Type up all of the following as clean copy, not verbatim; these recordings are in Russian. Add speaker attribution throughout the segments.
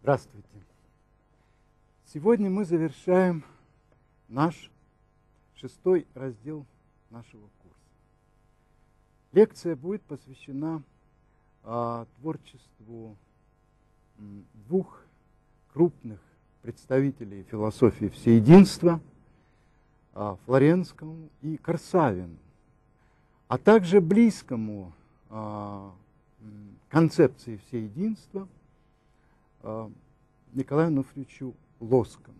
Speaker 1: Здравствуйте. Сегодня мы завершаем наш 6-й раздел нашего курса. Лекция будет посвящена творчеству двух крупных представителей философии всеединства, Флоренскому и Корсавину, а также близкому концепции всеединства Николаю Ануфриевичу Лосскому.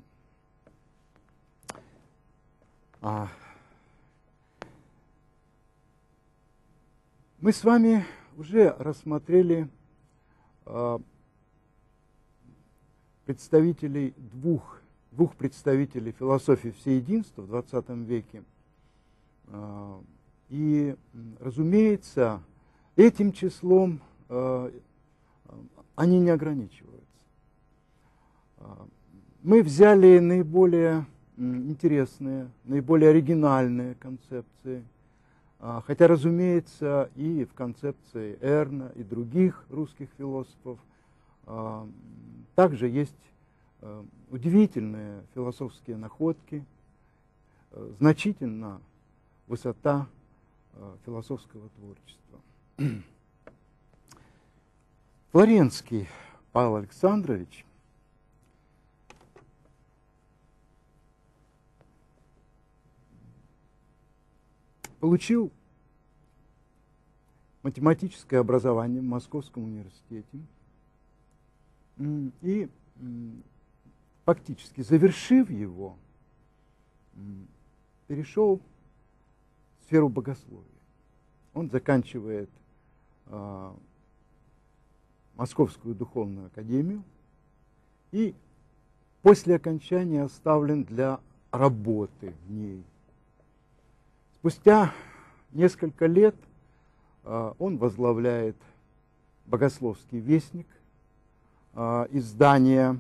Speaker 1: Мы с вами уже рассмотрели представителей двух представителей философии всеединства в XX веке. И, разумеется, этим числом они не ограничиваются. Мы взяли наиболее интересные, наиболее оригинальные концепции, хотя, разумеется, и в концепции Эрна и других русских философов также есть удивительные философские находки, значительна высота философского творчества. Флоренский Павел Александрович получил математическое образование в Московском университете и, фактически завершив его, перешел в сферу богословия. Он заканчивает Московскую духовную академию и после окончания оставлен для работы в ней. Спустя несколько лет он возглавляет «Богословский вестник», издание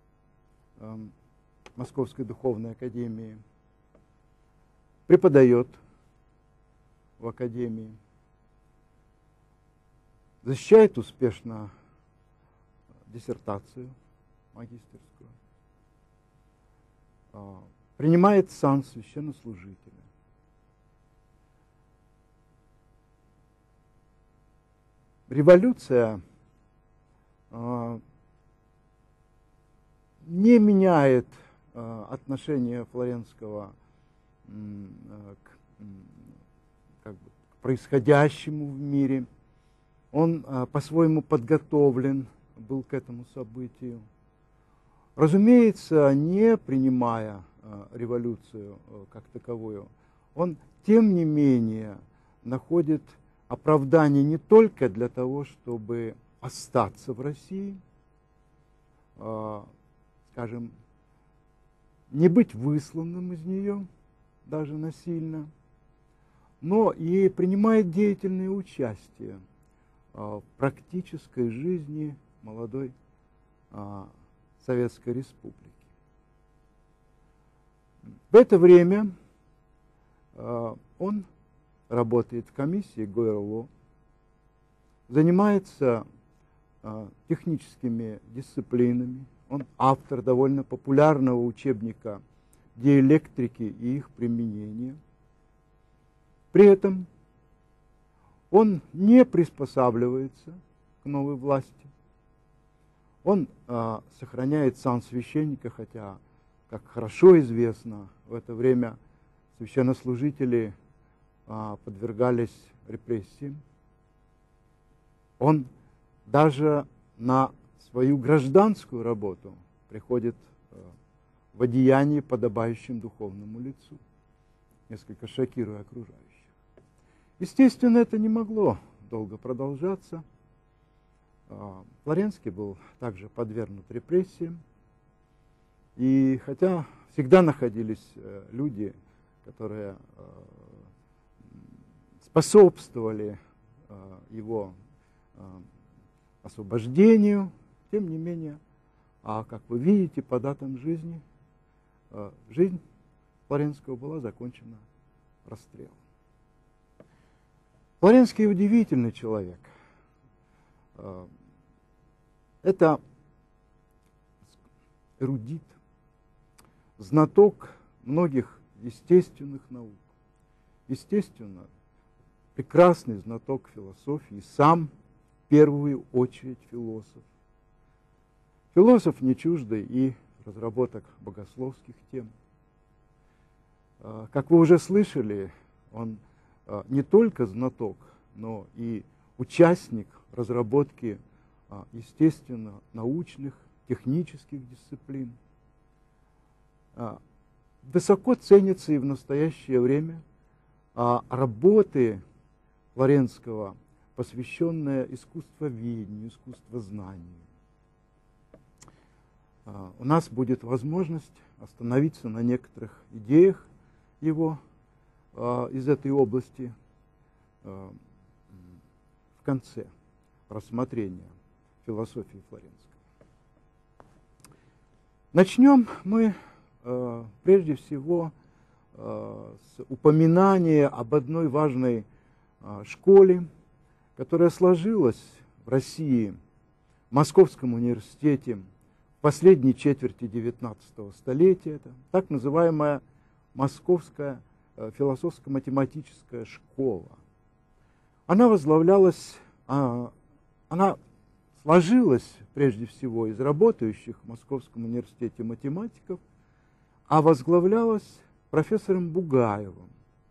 Speaker 1: Московской духовной академии, преподает в академии, защищает успешно диссертацию магистерскую, принимает сан священнослужителя. Революция не меняет отношение Флоренского к происходящему в мире. Он по-своему подготовлен был к этому событию. Разумеется, не принимая революцию как таковую, он, тем не менее, находит оправдание не только для того, чтобы остаться в России, скажем, не быть высланным из нее, даже насильно, но и принимает деятельное участие в практической жизни молодой Советской Республики. В это время он работает в комиссии ГО-РЛО, занимается техническими дисциплинами. Он автор довольно популярного учебника диэлектрики и их применения. При этом он не приспосабливается к новой власти. Он сохраняет сан священника, хотя, как хорошо известно, в это время священнослужители подвергались репрессиям. Он даже на свою гражданскую работу приходит в одеянии, подобающем духовному лицу, несколько шокируя окружающих. Естественно, это не могло долго продолжаться. Флоренский был также подвергнут репрессиям. И хотя всегда находились люди, которые способствовали его освобождению, тем не менее, как вы видите, по датам жизни, жизнь Флоренского была закончена расстрелом. Флоренский удивительный человек. Это эрудит, знаток многих естественных наук. Естественно, прекрасный знаток философии, сам в первую очередь философ. Философ не чуждый и разработок богословских тем. Как вы уже слышали, он не только знаток, но и участник разработки естественно научных, технических дисциплин. Высоко ценятся и в настоящее время работы Флоренского, посвященные искусствоведению, искусствознанию. У нас будет возможность остановиться на некоторых идеях его из этой области в конце рассмотрения философии Флоренской. Начнем мы прежде всего с упоминания об одной важной школе, которая сложилась в России, в Московском университете в последней четверти XIX столетия. Это так называемая Московская философско-математическая школа. Она возглавлялась, она сложилась прежде всего из работающих в Московском университете математиков, а возглавлялась профессором Бугаевым,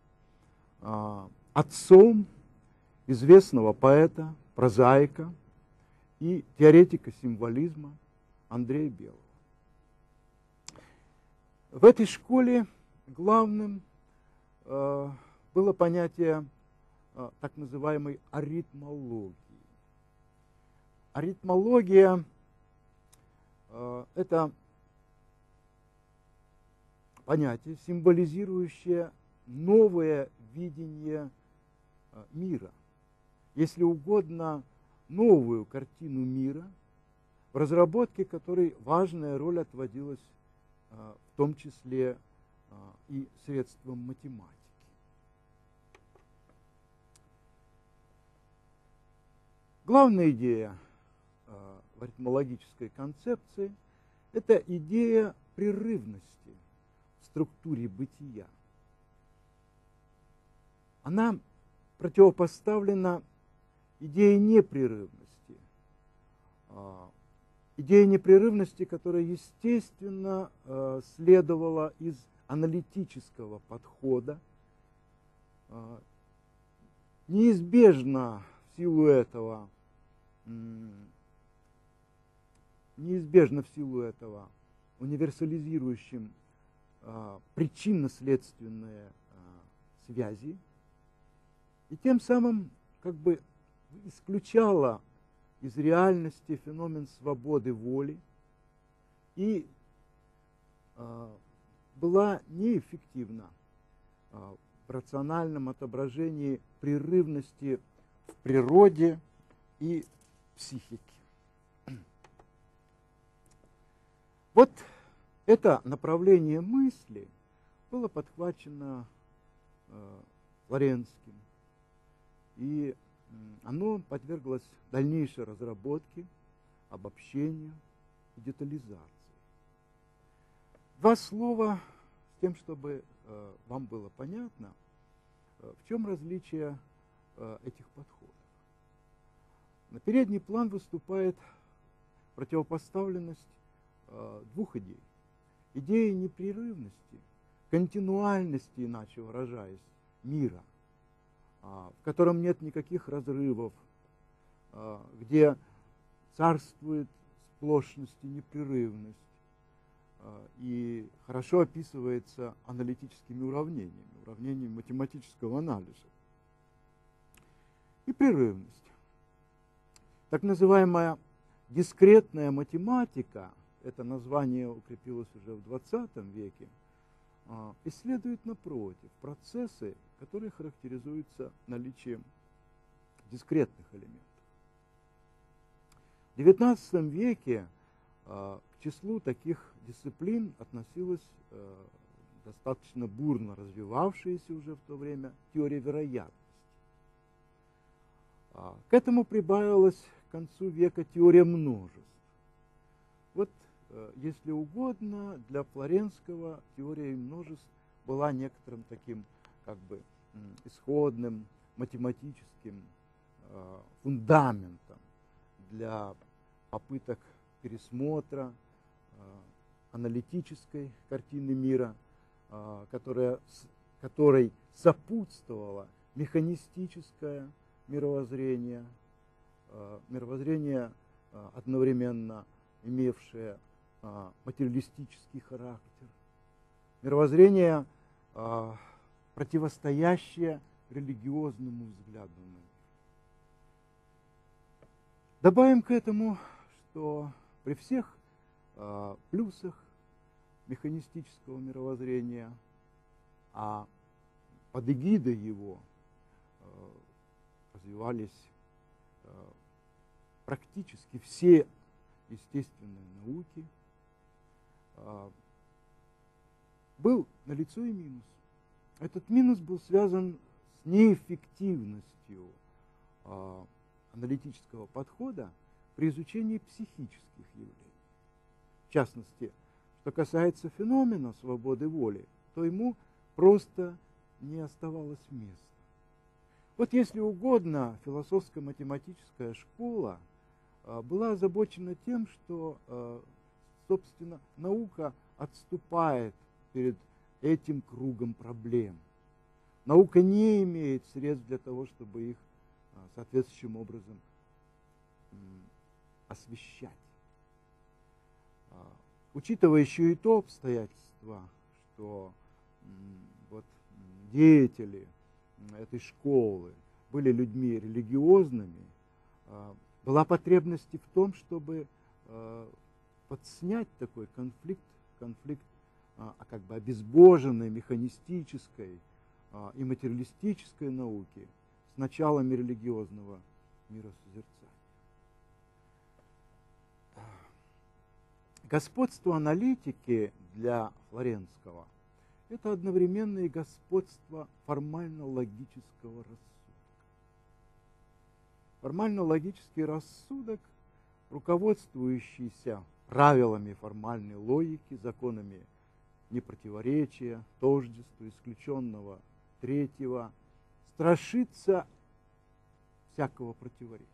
Speaker 1: отцом известного поэта, прозаика и теоретика символизма Андрея Белого. В этой школе главным было понятие так называемой аритмологии. Аритмология – это понятие, символизирующее новое видение мира, если угодно, новую картину мира, в разработке которой важная роль отводилась в том числе и средством математики. Главная идея в аритмологической концепции – это идея прерывности в структуре бытия. Она противопоставлена идее непрерывности. Идея непрерывности, которая, естественно, следовала из аналитического подхода, неизбежно в силу этого универсализирующим причинно-следственные связи, и тем самым как бы исключала из реальности феномен свободы воли и была неэффективна в рациональном отображении прерывности в природе и психике. Вот это направление мысли было подхвачено Флоренским, и оно подверглось дальнейшей разработке, обобщению и детализации. Два слова с тем, чтобы вам было понятно, в чем различие этих подходов. На передний план выступает противопоставленность двух идей. Идея непрерывности, континуальности, иначе выражаясь, мира, в котором нет никаких разрывов, где царствует сплошность и непрерывность, и хорошо описывается аналитическими уравнениями математического анализа. И прерывность. Так называемая дискретная математика, это название укрепилось уже в XX веке, исследует, напротив, процессы, которые характеризуются наличием дискретных элементов. В XIX веке к числу таких дисциплин относилась достаточно бурно развивавшаяся уже в то время теория вероятности. К этому прибавилась к концу века теория множеств. Вот если угодно, для Флоренского теория множеств была некоторым таким как бы исходным математическим фундаментом для попыток пересмотра аналитической картины мира, которой сопутствовало механистическое мировоззрение, мировоззрение, одновременно имевшее материалистический характер, мировоззрение, противостоящее религиозному взгляду на мир. Добавим к этому, что при всех плюсах механистического мировоззрения, а под эгидой его развивались практически все естественные науки, был налицо и минус. Этот минус был связан с неэффективностью аналитического подхода при изучении психических явлений. В частности, что касается феномена свободы воли, то ему просто не оставалось места. Вот если угодно, философско-математическая школа была озабочена тем, что, собственно, наука отступает перед этим кругом проблем. Наука не имеет средств для того, чтобы их соответствующим образом освещать. Учитывая еще и то обстоятельство, что вот деятели этой школы были людьми религиозными, была потребность в том, чтобы подснять такой конфликт как бы обезбоженной механистической и материалистической науки с началами религиозного миросозерцания. Господство аналитики для Флоренского – это одновременно и господство формально-логического рассудка. Формально-логический рассудок, руководствующийся правилами формальной логики, законами непротиворечия, тождества, исключенного третьего, страшится всякого противоречия.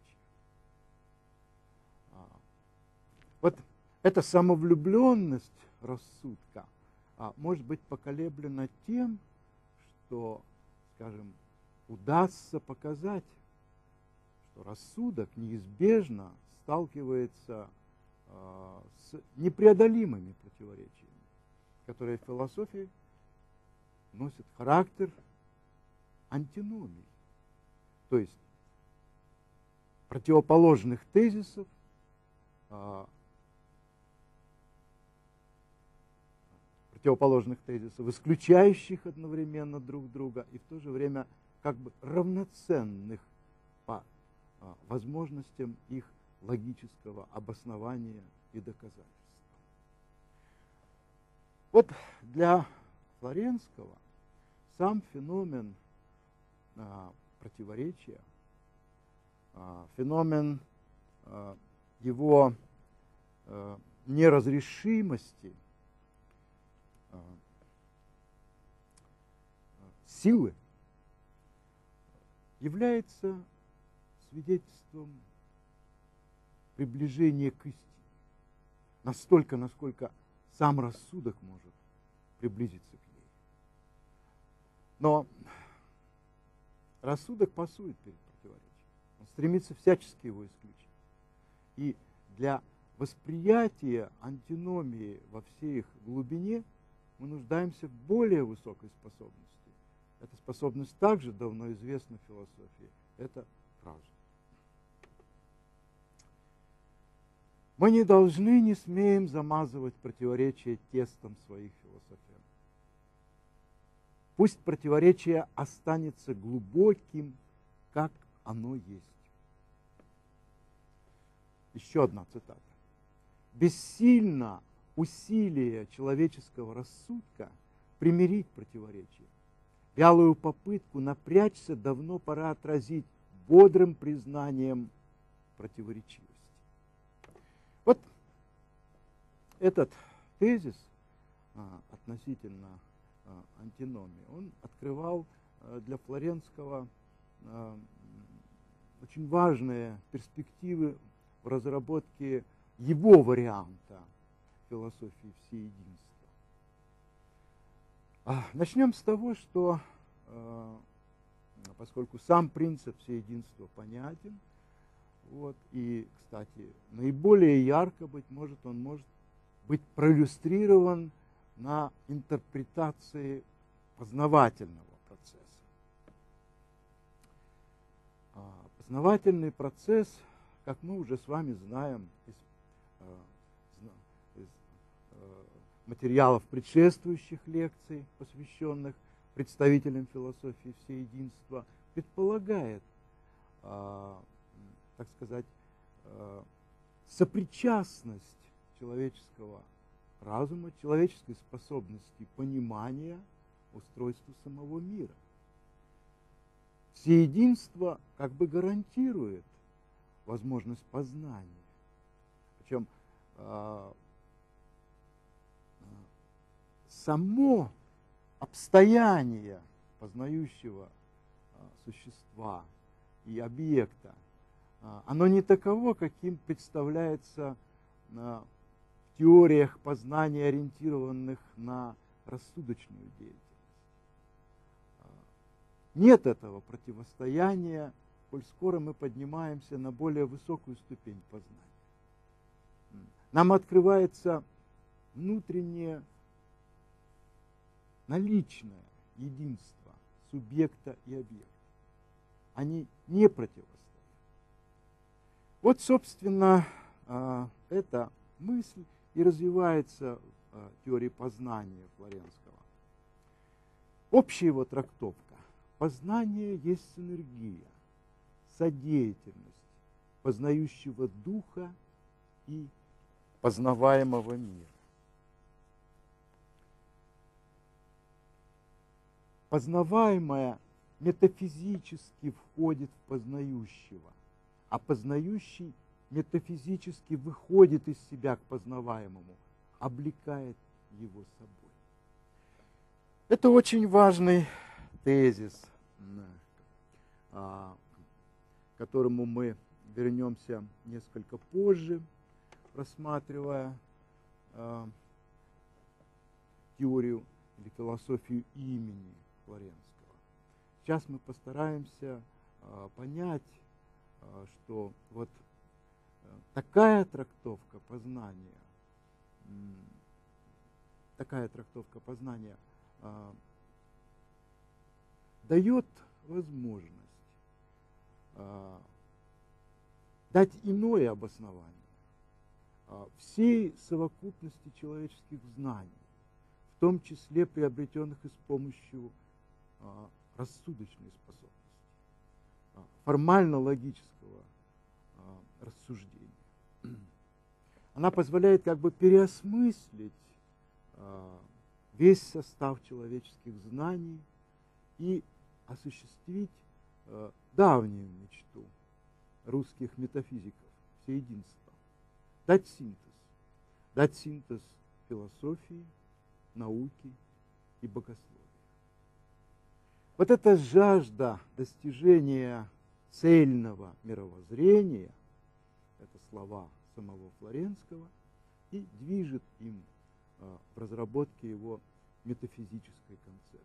Speaker 1: Вот эта самовлюбленность рассудка может быть поколеблена тем, что, скажем, удастся показать, что рассудок неизбежно сталкивается с непреодолимыми противоречиями, которые в философии носят характер антиномий, то есть противоположных тезисов, исключающих одновременно друг друга и в то же время как бы равноценных по возможностям их логического обоснования и доказательства. Вот для Флоренского сам феномен противоречия, феномен его неразрешимости, силы является свидетельством приближения к истине. Настолько, насколько сам рассудок может приблизиться к ней. Но рассудок пасует перед противоречием. Он стремится всячески его исключить. И для восприятия антиномии во всей их глубине мы нуждаемся в более высокой способности. Эта способность также давно известна в философии. Это разум. Мы не должны, не смеем замазывать противоречия тестом своих философий. Пусть противоречие останется глубоким, как оно есть. Еще одна цитата. Бессильно усилие человеческого рассудка примирить противоречия. Вялую попытку напрячься давно пора отразить бодрым признанием противоречивости. Вот этот тезис относительно антиномии, он открывал для Флоренского очень важные перспективы в разработке его варианта философии всеединства. Начнем с того, что поскольку сам принцип всеединства понятен, вот, и, кстати, наиболее ярко, быть может, он может быть проиллюстрирован на интерпретации познавательного процесса. Познавательный процесс, как мы уже с вами знаем из материалов предшествующих лекций, посвященных представителям философии всеединства, предполагает, так сказать, сопричастность человеческого разума, человеческой способности понимания устройства самого мира. Всеединство как бы гарантирует возможность познания. Причем само обстояние познающего существа и объекта, оно не таково, каким представляется в теориях познания, ориентированных на рассудочную деятельность. Нет этого противостояния, коль скоро мы поднимаемся на более высокую ступень познания. Нам открывается внутреннее наличное единство субъекта и объекта. Они не противостоят. Вот, собственно, эта мысль и развивается в теории познания Флоренского. Общая его трактовка. Познание есть синергия, содеятельность познающего духа и познаваемого мира. Познаваемое метафизически входит в познающего, а познающий метафизически выходит из себя к познаваемому, облекает его собой. Это очень важный тезис, к которому мы вернемся несколько позже, рассматривая теорию или философию имени Флоренского. Сейчас мы постараемся понять, что вот такая трактовка познания дает возможность дать иное обоснование всей совокупности человеческих знаний, в том числе приобретенных и с помощью рассудочной способности, формально-логического рассуждения. Она позволяет как бы переосмыслить весь состав человеческих знаний и осуществить давнюю мечту русских метафизиков, всеединства, дать синтез философии, науки и богословия. Вот эта жажда достижения цельного мировоззрения, это слова самого Флоренского, и движет им в разработке его метафизической концепции.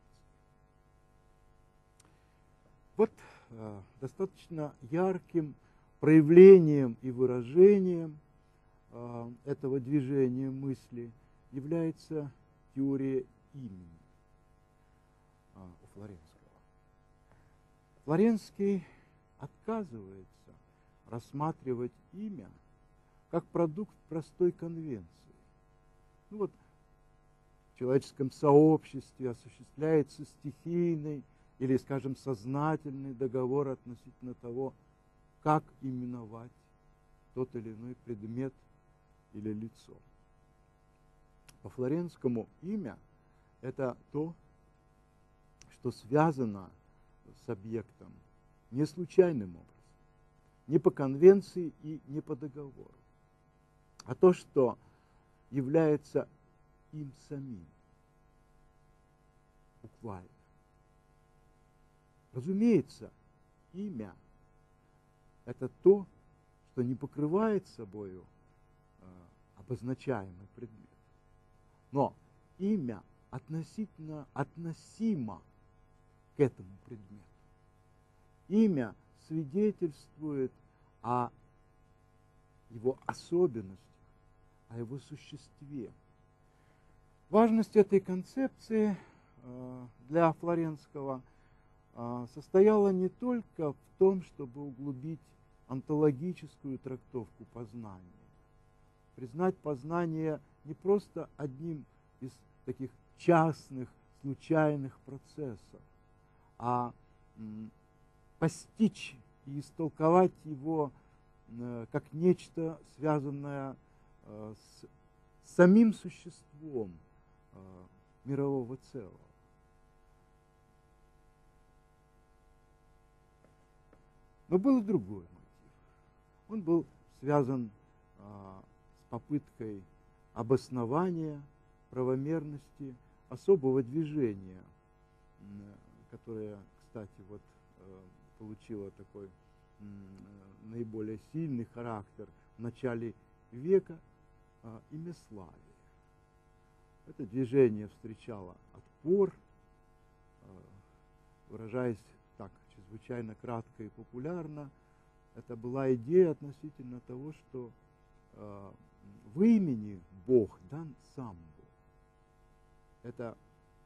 Speaker 1: Вот достаточно ярким проявлением и выражением этого движения мысли является теория имени у Флоренского. Флоренский отказывается рассматривать имя как продукт простой конвенции. Ну вот, в человеческом сообществе осуществляется стихийный или, скажем, сознательный договор относительно того, как именовать тот или иной предмет или лицо. По Флоренскому имя – это то, что связано с объектом не случайным образом, не по конвенции и не по договору, а то, что является им самим. Буквально. Разумеется, имя – это то, что не покрывает собою обозначаемый предмет. Но имя относимо к этому предмету. Имя свидетельствует о его особенностях, о его существе. Важность этой концепции для Флоренского состояла не только в том, чтобы углубить онтологическую трактовку познания, признать познание не просто одним из таких частных, случайных процессов, а постичь и истолковать его как нечто, связанное с самим существом мирового целого. Но был и другой мотив. Он был связан с попыткой обоснования правомерности особого движения, которое, кстати, вот получило такой наиболее сильный характер в начале века, имяславие. Это движение встречало отпор, выражаясь так чрезвычайно кратко и популярно. Это была идея относительно того, что в имени Бог дан сам Бог. Это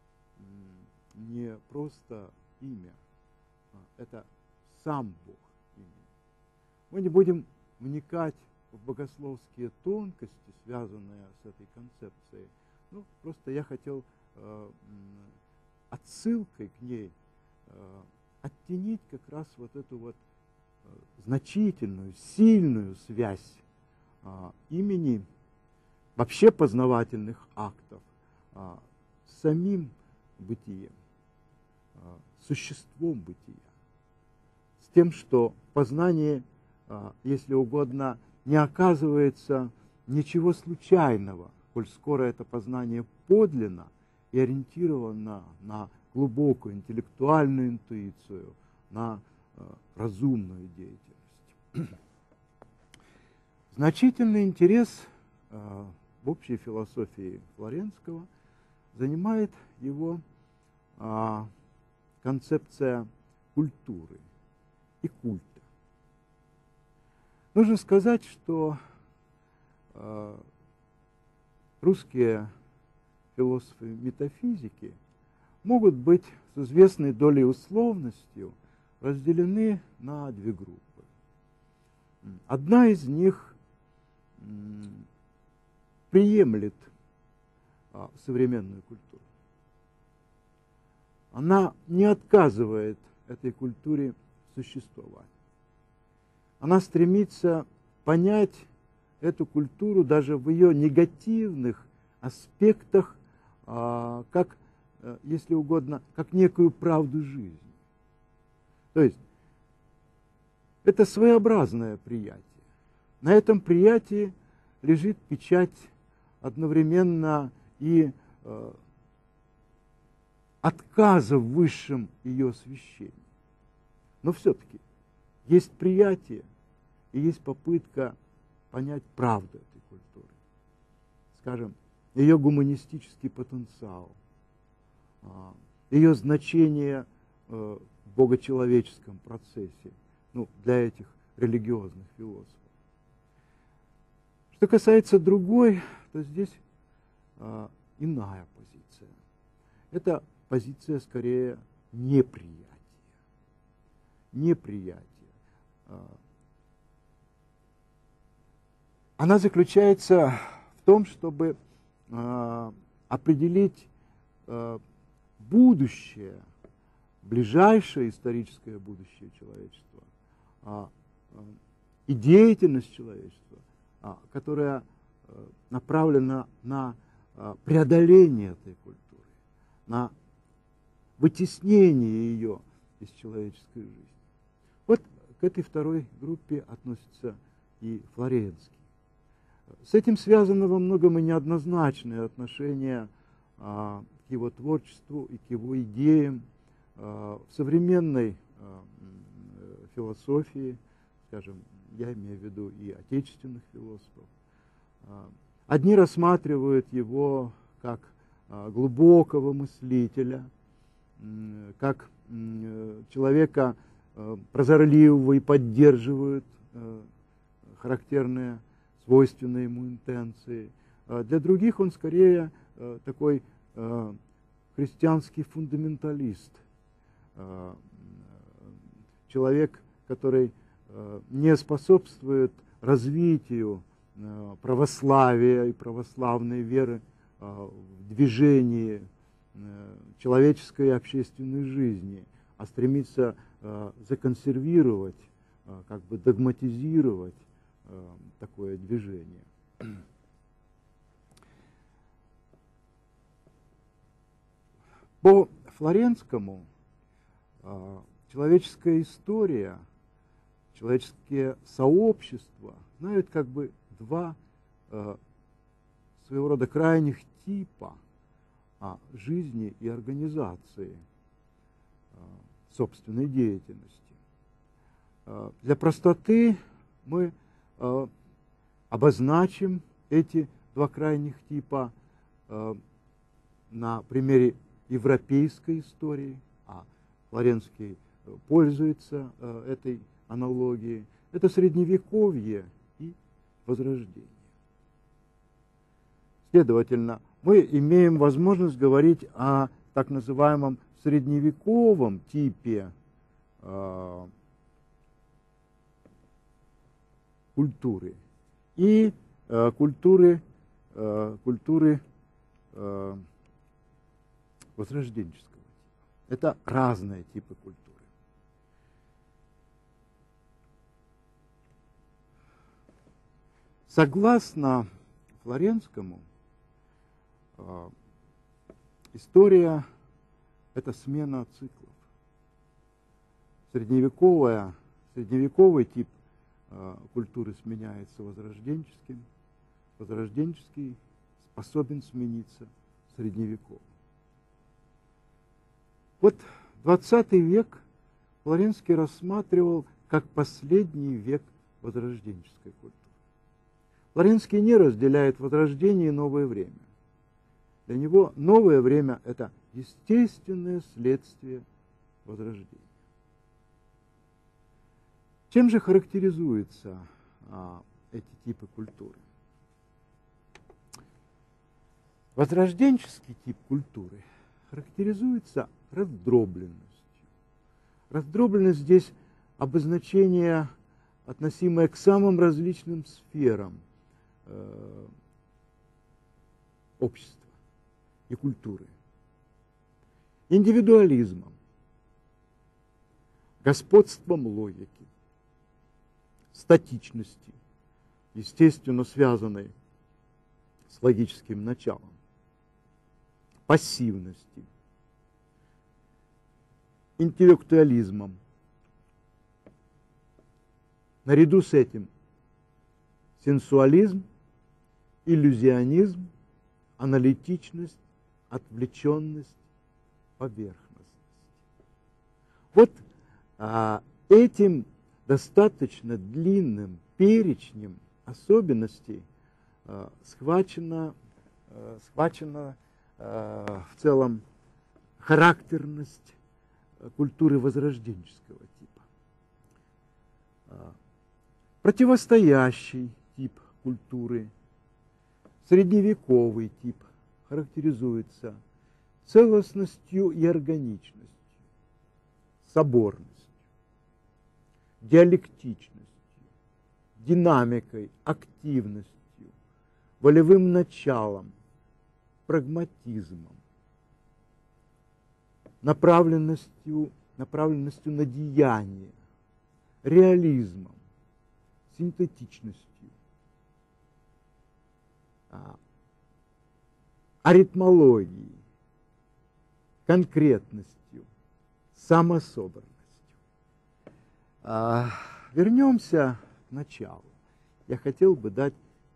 Speaker 1: не просто имя, это сам Бог имя. Мы не будем вникать в богословские тонкости, связанные с этой концепцией. Ну, просто я хотел отсылкой к ней оттенить как раз вот эту вот значительную, сильную связь имени, вообще познавательных актов, с самим бытием, существом бытия, с тем, что познание, если угодно, не оказывается ничего случайного, коль скоро это познание подлинно и ориентировано на глубокую интеллектуальную интуицию, на разумную деятельность. Значительный интерес в общей философии Флоренского занимает его концепция культуры и культа. Нужно сказать, что русские философы метафизики могут быть с известной долей условностью разделены на две группы. Одна из них приемлет современную культуру. Она не отказывает этой культуре существовать. Она стремится понять эту культуру даже в ее негативных аспектах, как, если угодно, как некую правду жизни. То есть это своеобразное приятие. На этом приятии лежит печать одновременно и отказа в высшем ее освящении. Но все-таки есть приятие и есть попытка понять правду этой культуры. Скажем, ее гуманистический потенциал, ее значение в богочеловеческом процессе, ну, для этих религиозных философов. Что касается другой, то здесь иная позиция. Это позиция скорее неприятия. Неприятие. Она заключается в том, чтобы определить будущее, ближайшее историческое будущее человечества и деятельность человечества, которая направлена на преодоление этой культуры, на вытеснение ее из человеческой жизни. Вот к этой второй группе относится и Флоренский. С этим связано во многом и неоднозначное отношение к его творчеству и к его идеям в современной философии, скажем, я имею в виду и отечественных философов. Одни рассматривают его как глубокого мыслителя, как человека прозорливого и поддерживают характерные, свойственные ему интенции. Для других он скорее такой христианский фундаменталист, человек, который не способствует развитию православия и православной веры в движении человеческой и общественной жизни, а стремится законсервировать, как бы догматизировать такое движение. По Флоренскому человеческая история, человеческие сообщества знают как бы два своего рода крайних типа жизни и организации собственной деятельности. Для простоты мы обозначим эти два крайних типа на примере европейской истории, а Флоренский пользуется этой аналогией. Это Средневековье и Возрождение. Следовательно, мы имеем возможность говорить о так называемом средневековом типе культуры и культуры возрожденческого типа. Это разные типы культуры. Согласно Флоренскому, история – это смена циклов. Средневековый тип культуры сменяется возрожденческим, возрожденческий способен смениться средневековым. Вот 20 век Флоренский рассматривал как последний век возрожденческой культуры. Флоренский не разделяет возрождение и новое время. Для него новое время – это естественное следствие возрождения. Чем же характеризуются эти типы культуры? Возрожденческий тип культуры характеризуется раздробленностью. Раздробленность здесь обозначение, относимое к самым различным сферам общества и культуры. Индивидуализмом, господством логики, статичности, естественно связанной с логическим началом, пассивности, интеллектуализмом. Наряду с этим сенсуализм, иллюзионизм, аналитичность, отвлеченность, поверхностность. Вот этим достаточно длинным перечнем особенностей схвачена в целом характерность культуры возрожденческого типа. Противостоящий тип культуры, средневековый тип, характеризуется целостностью и органичностью, соборностью, диалектичностью, динамикой, активностью, волевым началом, прагматизмом, направленностью на деяние, реализмом, синтетичностью, аритмологией, конкретностью, самособранностью. Вернемся к началу. Я хотел бы дать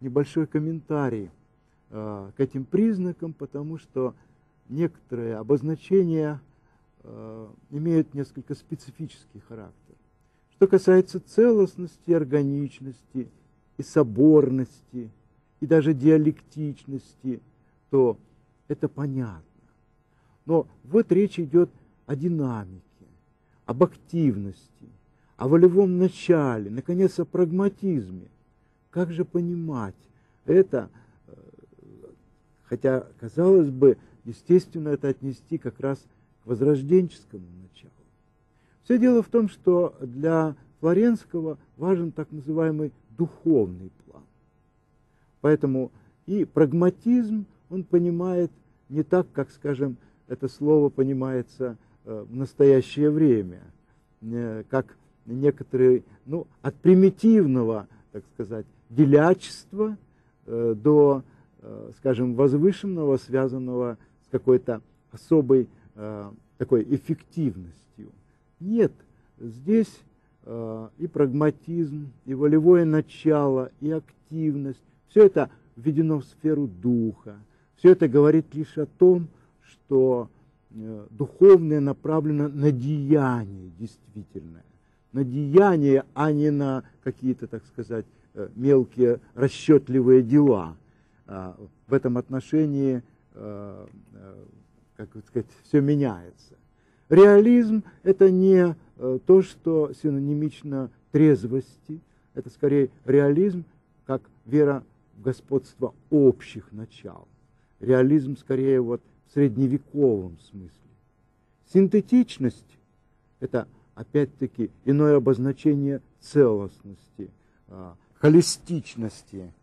Speaker 1: небольшой комментарий к этим признакам, потому что некоторые обозначения имеют несколько специфический характер. Что касается целостности, органичности и соборности, и даже диалектичности, то это понятно. Но вот речь идет о динамике, об активности, о волевом начале, наконец, о прагматизме. Как же понимать это, хотя, казалось бы, естественно, это отнести как раз к возрожденческому началу. Все дело в том, что для Флоренского важен так называемый духовный план. Поэтому и прагматизм он понимает не так, как, скажем, это слово понимается в настоящее время, как некоторые, от примитивного, так сказать, делячества до, скажем, возвышенного, связанного с какой-то особой такой эффективностью. Нет, здесь и прагматизм, и волевое начало, и активность, все это введено в сферу духа. Все это говорит лишь о том, что духовное направлено на деяние действительное, на деяние, а не на какие-то, так сказать, мелкие расчетливые дела. В этом отношении, как сказать, все меняется. Реализм – это не то, что синонимично трезвости, это скорее реализм, как вера в господство общих начал. Реализм скорее вот в средневековом смысле. Синтетичность – это опять-таки иное обозначение целостности, холистичности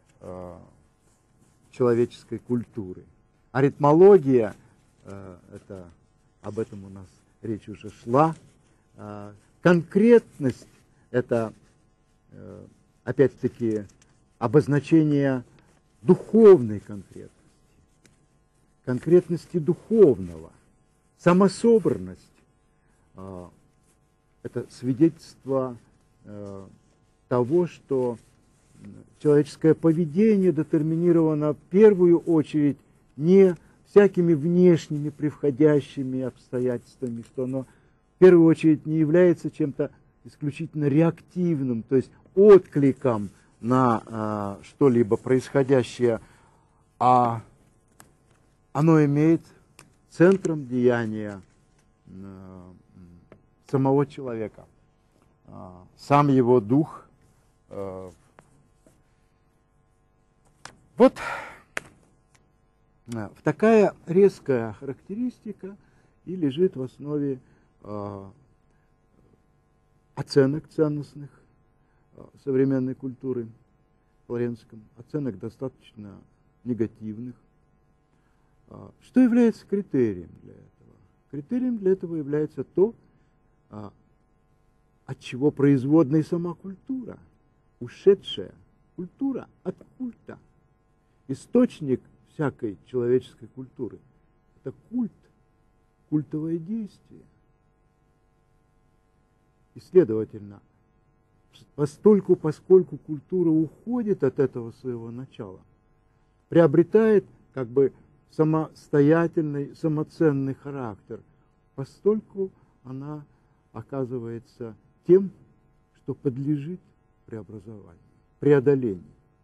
Speaker 1: человеческой культуры. Аритмология – это об этом у нас речь уже шла. Конкретность – это опять-таки обозначение духовной конкретности духовного. Самособранность – это свидетельство того, что человеческое поведение детерминировано в первую очередь не всякими внешними превходящими обстоятельствами, что оно в первую очередь не является чем-то исключительно реактивным, то есть откликом на что-либо происходящее, а оно имеет центром деяния самого человека, сам его дух. Вот такая резкая характеристика и лежит в основе оценок ценностных современной культуры Флоренском, оценок достаточно негативных. Что является критерием для этого? Критерием для этого является то, от чего производна и сама культура, ушедшая культура от культа. Источник всякой человеческой культуры – это культ, культовое действие. И, следовательно, поскольку культура уходит от этого своего начала, приобретает как бы самостоятельный, самоценный характер, постольку она оказывается тем, что подлежит преобразованию, преодолению.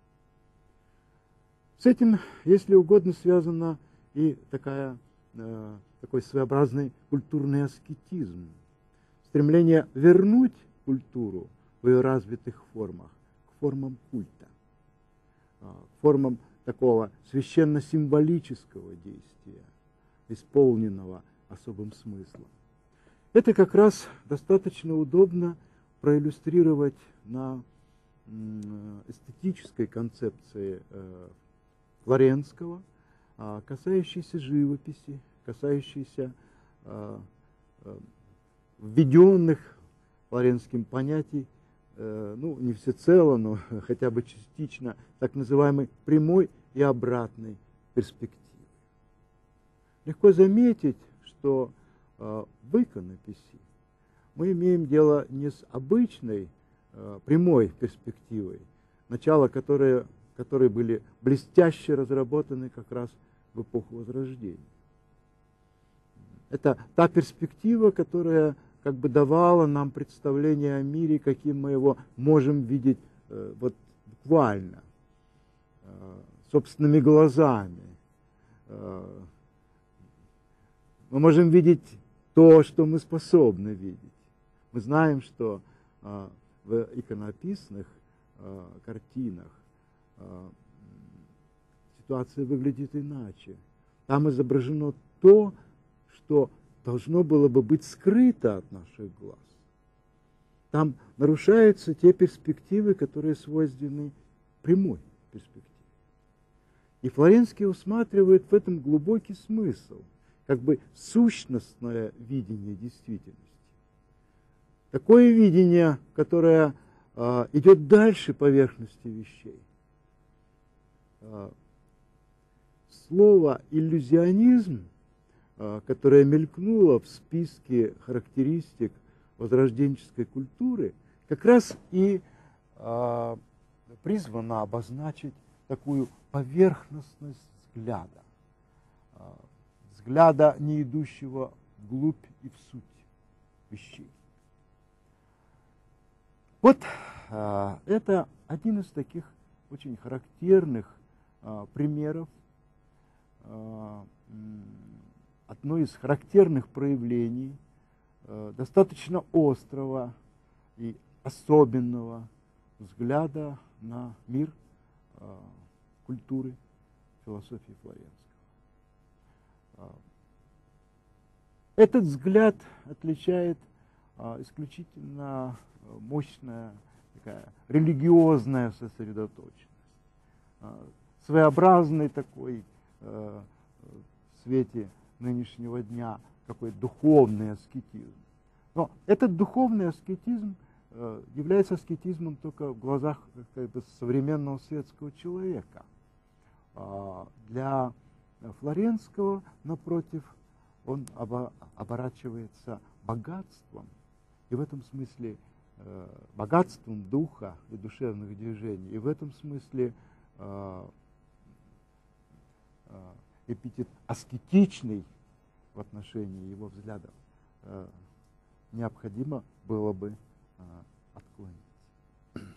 Speaker 1: С этим, если угодно, связано и такой своеобразный культурный аскетизм, стремление вернуть культуру в ее развитых формах, к формам культа, к формам такого священно-символического действия, исполненного особым смыслом. Это как раз достаточно удобно проиллюстрировать на эстетической концепции Флоренского, касающейся живописи, касающейся введенных Флоренским понятий, не всецело, но хотя бы частично, так называемой прямой и обратной перспективы. Легко заметить, что в иконописи мы имеем дело не с обычной прямой перспективой, начало которой которые были блестяще разработаны как раз в эпоху Возрождения. Это та перспектива, которая как бы давала нам представление о мире, каким мы его можем видеть вот буквально, собственными глазами. Мы можем видеть то, что мы способны видеть. Мы знаем, что в иконописных картинах ситуация выглядит иначе. Там изображено то, что должно было бы быть скрыто от наших глаз. Там нарушаются те перспективы, которые свойственны прямой перспективе. И Флоренский усматривает в этом глубокий смысл, как бы сущностное видение действительности. Такое видение, которое идет дальше поверхности вещей. Слово «иллюзионизм», которое мелькнуло в списке характеристик возрожденческой культуры, как раз и призвано обозначить такую поверхностность взгляда, взгляда, не идущего вглубь и в суть вещей. Вот это один из таких очень характерных примеров, одно из характерных проявлений достаточно острого и особенного взгляда на мир культуры, философии Флоренского. Этот взгляд отличает исключительно мощная такая религиозная сосредоточенность, своеобразный такой в свете нынешнего дня какой духовный аскетизм. Но этот духовный аскетизм является аскетизмом только в глазах как бы современного светского человека. Для Флоренского, напротив, он оборачивается богатством, и в этом смысле богатством духа и душевных движений, и в этом смысле эпитет аскетичный в отношении его взглядов необходимо было бы отклонить.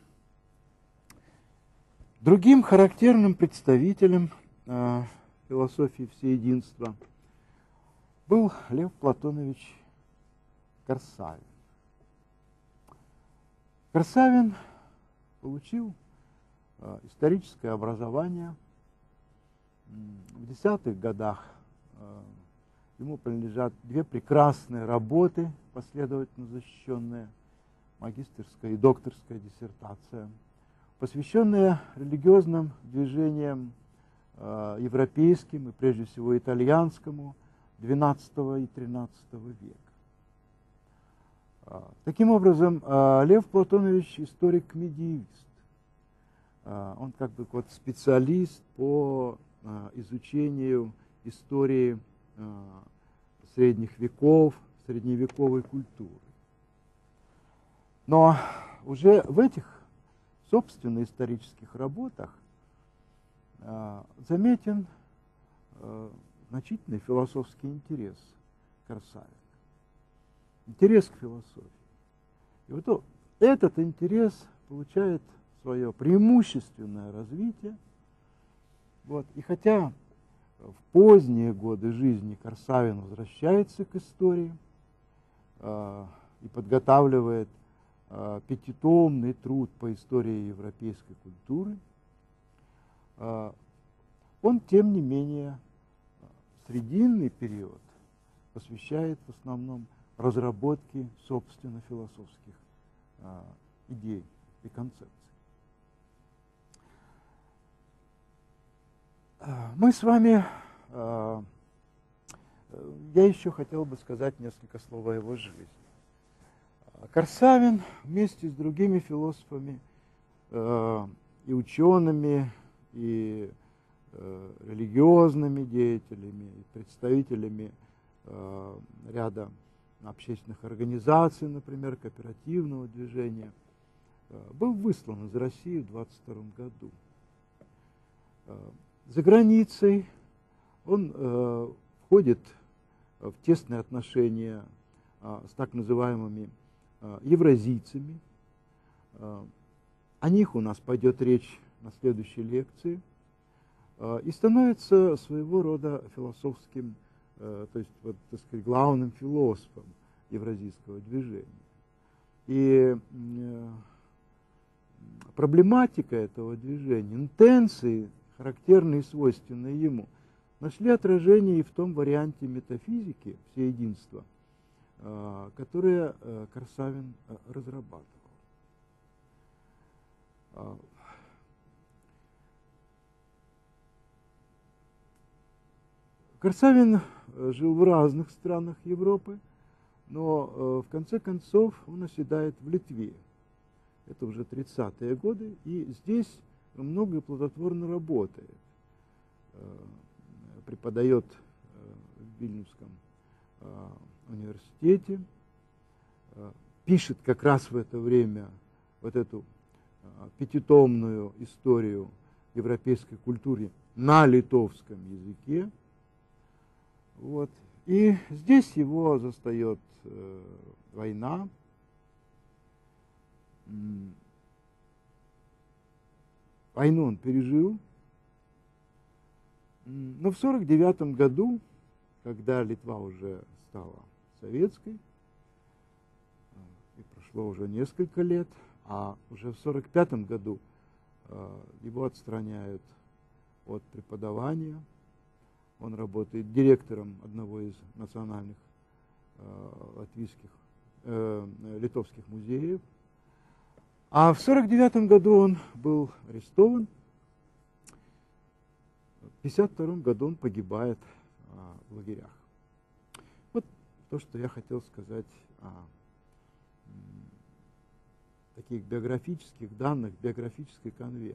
Speaker 1: Другим характерным представителем философии всеединства был Лев Платонович Корсавин. Корсавин получил историческое образование. В 10-х годах ему принадлежат две прекрасные работы, последовательно защищенные, магистерская и докторская диссертация, посвященные религиозным движениям европейским и прежде всего итальянскому XII и XIII века. Таким образом, Лев Платонович историк-медиевист. Он как бы вот специалист по изучению истории средних веков, средневековой культуры. Но уже в этих, собственно, исторических работах заметен значительный философский интерес Корсавина. Интерес к философии. И вот этот интерес получает свое преимущественное развитие. Вот. И хотя в поздние годы жизни Корсавин возвращается к истории и подготавливает пятитомный труд по истории европейской культуры, он, тем не менее, срединный период посвящает в основном разработке, собственно, философских идей и концепций. Мы с вами, я еще хотел бы сказать несколько слов о его жизни. Корсавин вместе с другими философами и учеными, и религиозными деятелями, и представителями ряда общественных организаций, например, кооперативного движения, был выслан из России в 1922 году. За границей он входит в тесные отношения с так называемыми евразийцами. О них у нас пойдет речь на следующей лекции. И становится своего рода философским, то есть, вот, так сказать, главным философом евразийского движения. И проблематика этого движения, интенции, характерные и свойственные ему, нашли отражение и в том варианте метафизики всеединства, которое Карсавин разрабатывал. Карсавин жил в разных странах Европы, но в конце концов он оседает в Литве. Это уже 30-е годы, и здесь много и плодотворно работает. Преподает в Вильнюсском университете, пишет как раз в это время вот эту пятитомную историю европейской культуры на литовском языке. Вот. И здесь его застает война. Войну он пережил. Но в 1949 году, когда Литва уже стала советской, и прошло уже несколько лет, а уже в 1945 году его отстраняют от преподавания. Он работает директором одного из национальных литовских музеев. А в 1949 году он был арестован. В 1952 году он погибает в лагерях. Вот то, что я хотел сказать о таких биографических данных, биографической канве,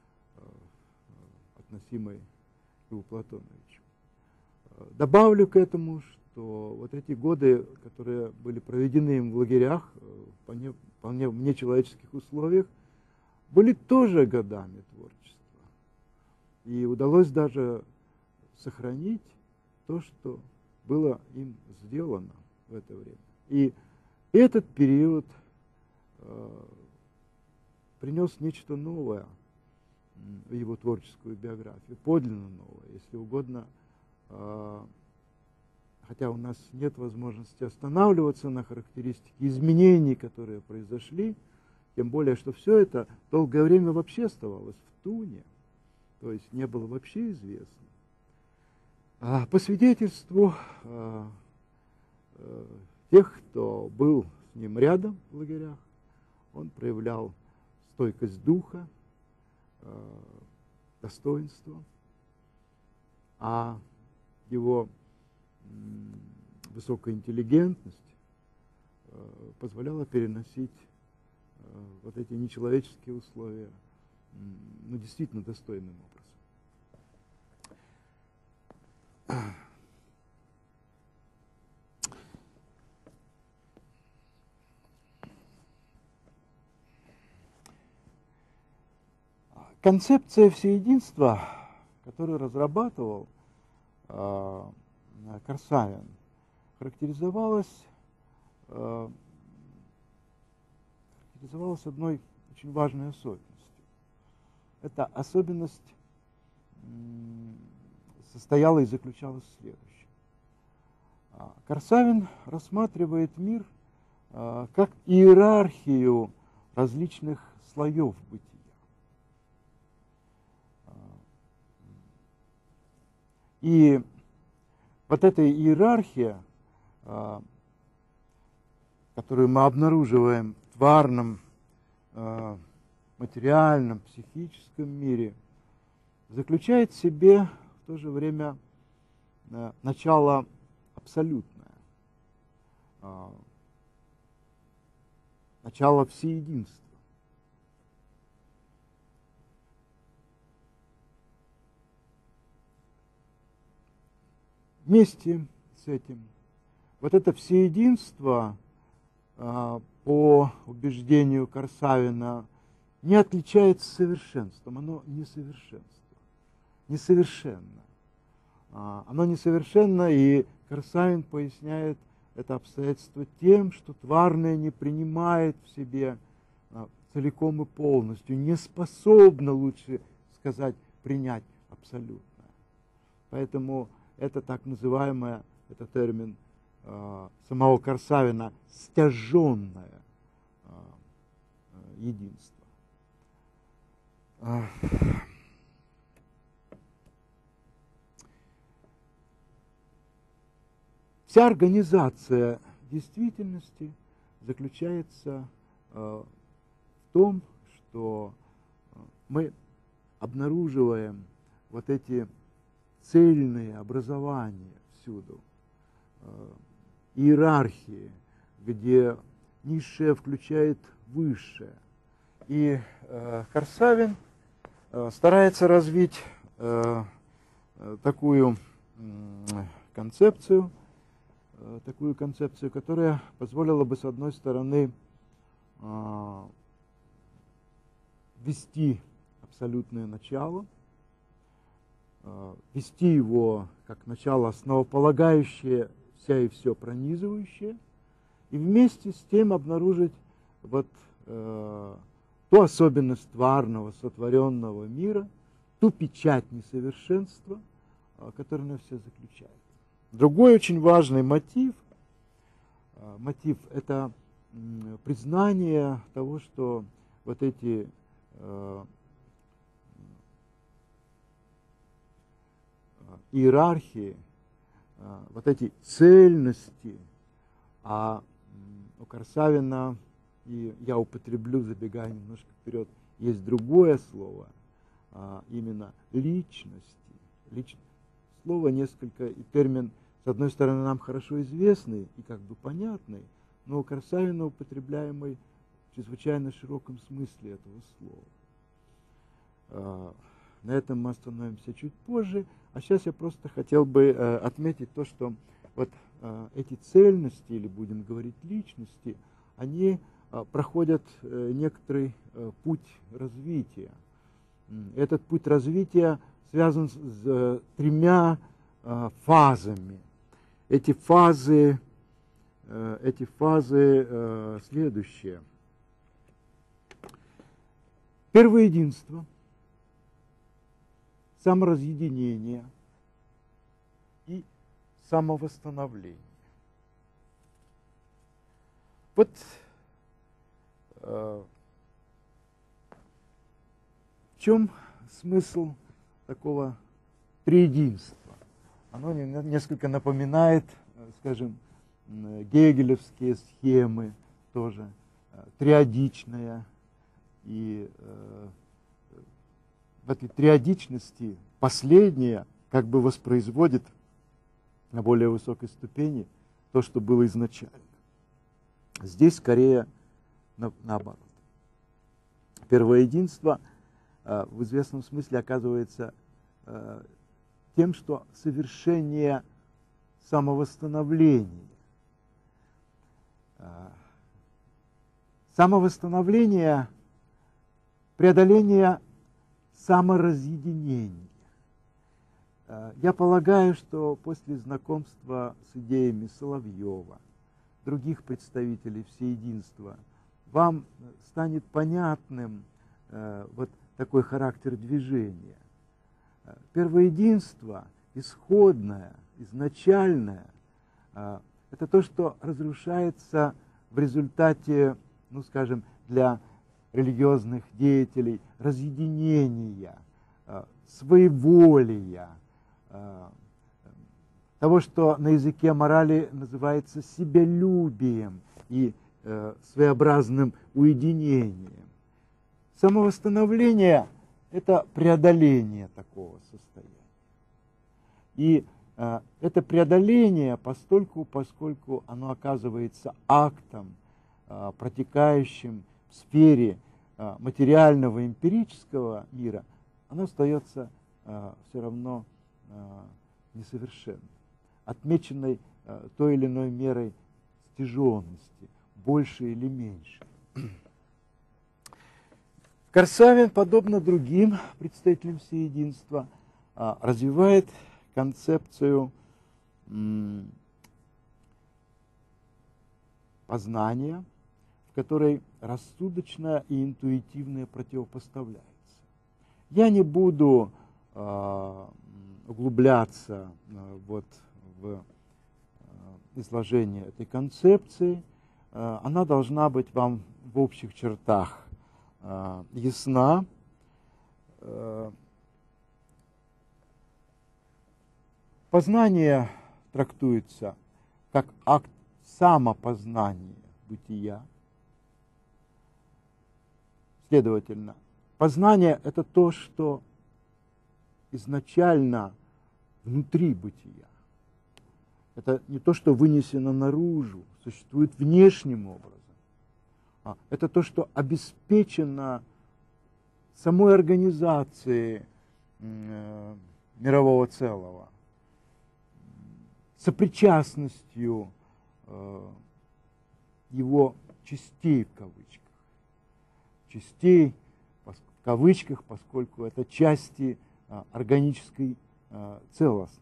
Speaker 1: относимой к Льву Платоновичу. Добавлю к этому, что вот эти годы, которые были проведены им в лагерях, вполне в нечеловеческих условиях, были тоже годами творчества. И удалось даже сохранить то, что было им сделано в это время. И этот период принес нечто новое в его творческую биографию, подлинно новое, если угодно. Хотя у нас нет возможности останавливаться на характеристике изменений, которые произошли, тем более, что все это долгое время вообще оставалось в туне, то есть не было вообще известно. По свидетельству тех, кто был с ним рядом в лагерях, он проявлял стойкость духа, достоинство, а его высокая интеллигентность позволяла переносить вот эти нечеловеческие условия действительно достойным образом. Концепция всеединства, которую разрабатывал Карсавин, характеризовалась одной очень важной особенностью. Эта особенность состояла и заключалась в следующем. Карсавин рассматривает мир как иерархию различных слоев бытия. И вот эта иерархия, которую мы обнаруживаем в тварном, материальном, психическом мире, заключает в себе в то же время начало абсолютное, начало всеединства. Вместе с этим вот это всеединство, по убеждению Карсавина, не отличается совершенством, оно несовершенство. несовершенно. Оно несовершенно, и Карсавин поясняет это обстоятельство тем, что тварное не принимает в себе целиком и полностью, не способно, лучше сказать, принять абсолютное. Поэтому это так называемое, это термин самого Карсавина, стяженное единство. Вся организация действительности заключается в том, что мы обнаруживаем вот эти цельные образования всюду, иерархии, где низшее включает высшее. И Карсавин старается развить такую концепцию, которая позволила бы, с одной стороны, ввести абсолютное начало, ввести его как начало основополагающее, вся и все пронизывающее, и вместе с тем обнаружить вот ту особенность тварного, сотворенного мира, ту печать несовершенства, которая на все заключает. Другой очень важный мотив – это признание того, что вот эти иерархии, вот эти цельности, а у Карсавина, и я употреблю, забегая немножко вперед, есть другое слово, именно личности. Слово несколько, и термин, с одной стороны, нам хорошо известный и как бы понятный, но у Карсавина употребляемый в чрезвычайно широком смысле этого слова. На этом мы остановимся чуть позже, а сейчас я просто хотел бы отметить то, что вот эти цельности, или будем говорить личности, они проходят некоторый путь развития. Этот путь развития связан с тремя фазами. Эти фазы следующие. Первое единство, саморазъединение и самовосстановление. Вот в чем смысл такого триединства? Оно несколько напоминает, скажем, гегелевские схемы, тоже триадичная. И в этой триадичности последняя как бы воспроизводит на более высокой ступени то, что было изначально. Здесь скорее наоборот. Первое единство в известном смысле оказывается тем, что совершение самовосстановления. Самовосстановление, преодоление саморазъединения. Я полагаю, что после знакомства с идеями Соловьева, других представителей всеединства, вам станет понятным вот такой характер движения. Первоединство, исходное, изначальное, это то, что разрушается в результате, ну скажем, для религиозных деятелей разъединения, своеволия, того, что на языке морали называется себялюбием и своеобразным уединением. Самовосстановление – это преодоление такого состояния. И это преодоление, поскольку оно оказывается актом, протекающим в сфере материального эмпирического мира, оно остается все равно несовершенным, отмеченной той или иной мерой стяженности, больше или меньше. Карсавин, подобно другим представителям всеединства, развивает концепцию познания, в которой рассудочное и интуитивное противопоставляется. Я не буду углубляться вот в изложение этой концепции. Она должна быть вам в общих чертах ясна. Познание трактуется как акт самопознания бытия. Следовательно, познание – это то, что изначально внутри бытия. Это не то, что вынесено наружу, существует внешним образом. Это то, что обеспечено самой организацией мирового целого, сопричастностью его частей в кавычках. Частей в кавычках, поскольку это части органической целостности.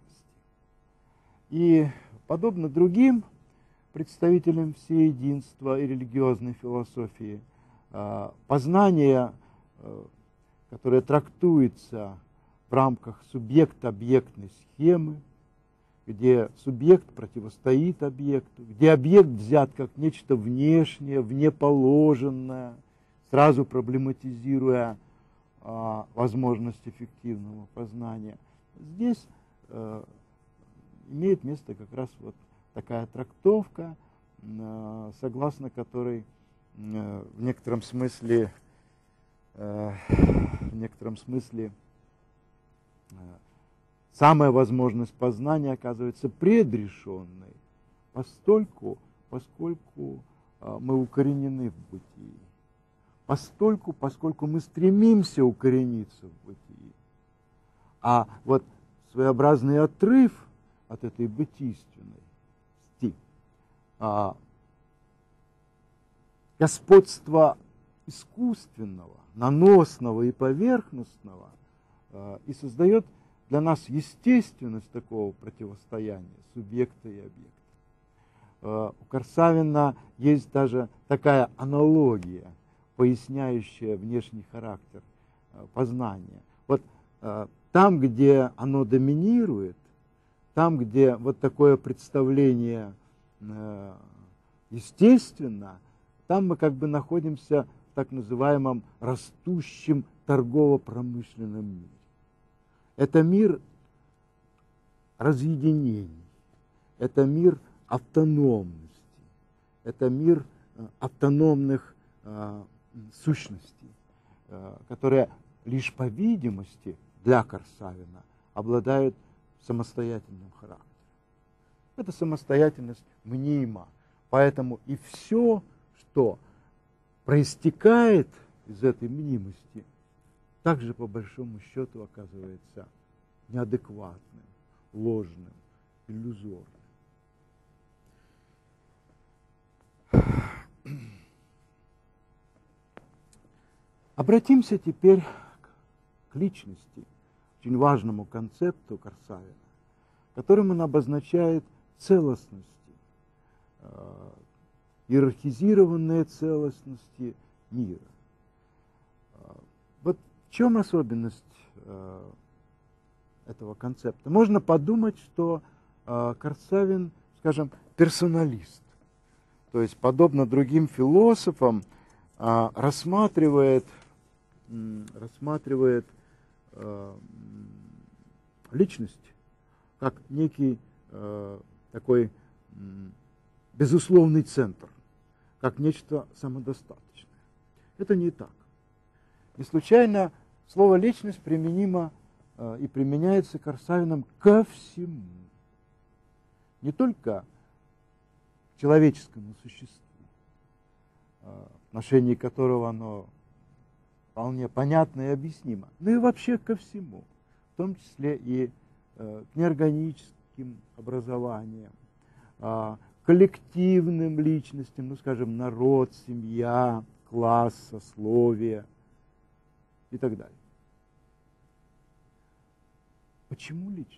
Speaker 1: И подобно другим представителям всеединства и религиозной философии, познание, которое трактуется в рамках субъект-объектной схемы, где субъект противостоит объекту, где объект взят как нечто внешнее, внеположенное, сразу проблематизируя возможность эффективного познания. Здесь имеет место как раз вот такая трактовка, согласно которой в некотором смысле самая возможность познания оказывается предрешенной, поскольку мы укоренены в бытии, поскольку мы стремимся укорениться в бытии. А вот своеобразный отрыв от этой бытийственности, господство искусственного, наносного и поверхностного и создает для нас естественность такого противостояния субъекта и объекта. У Корсавина есть даже такая аналогия, поясняющая внешний характер познания. Вот там, где оно доминирует, там, где вот такое представление естественно, там мы как бы находимся в так называемом растущем торгово-промышленном мире. Это мир разъединений, это мир автономности, это мир автономных сущностей, которые лишь по видимости для Корсавина обладают самостоятельным характером. Эта самостоятельность мнима, поэтому и все, что проистекает из этой мнимости, также по большому счету оказывается неадекватным, ложным, иллюзорным. Обратимся теперь к личности, очень важному концепту Корсавина, которым он обозначает целостности, иерархизированные целостности мира. Вот в чем особенность этого концепта? Можно подумать, что Корсавин, скажем, персоналист, то есть, подобно другим философам, рассматривает личность как некий такой безусловный центр, как нечто самодостаточное. Это не так. Не случайно слово «личность» применимо и применяется Корсавином ко всему. Не только к человеческому существу, в отношении которого оно вполне понятно и объяснимо, но и вообще ко всему, в том числе и к неорганическим образованиям, коллективным личностям, ну, скажем, народ, семья, класс, сословие и так далее. Почему личность?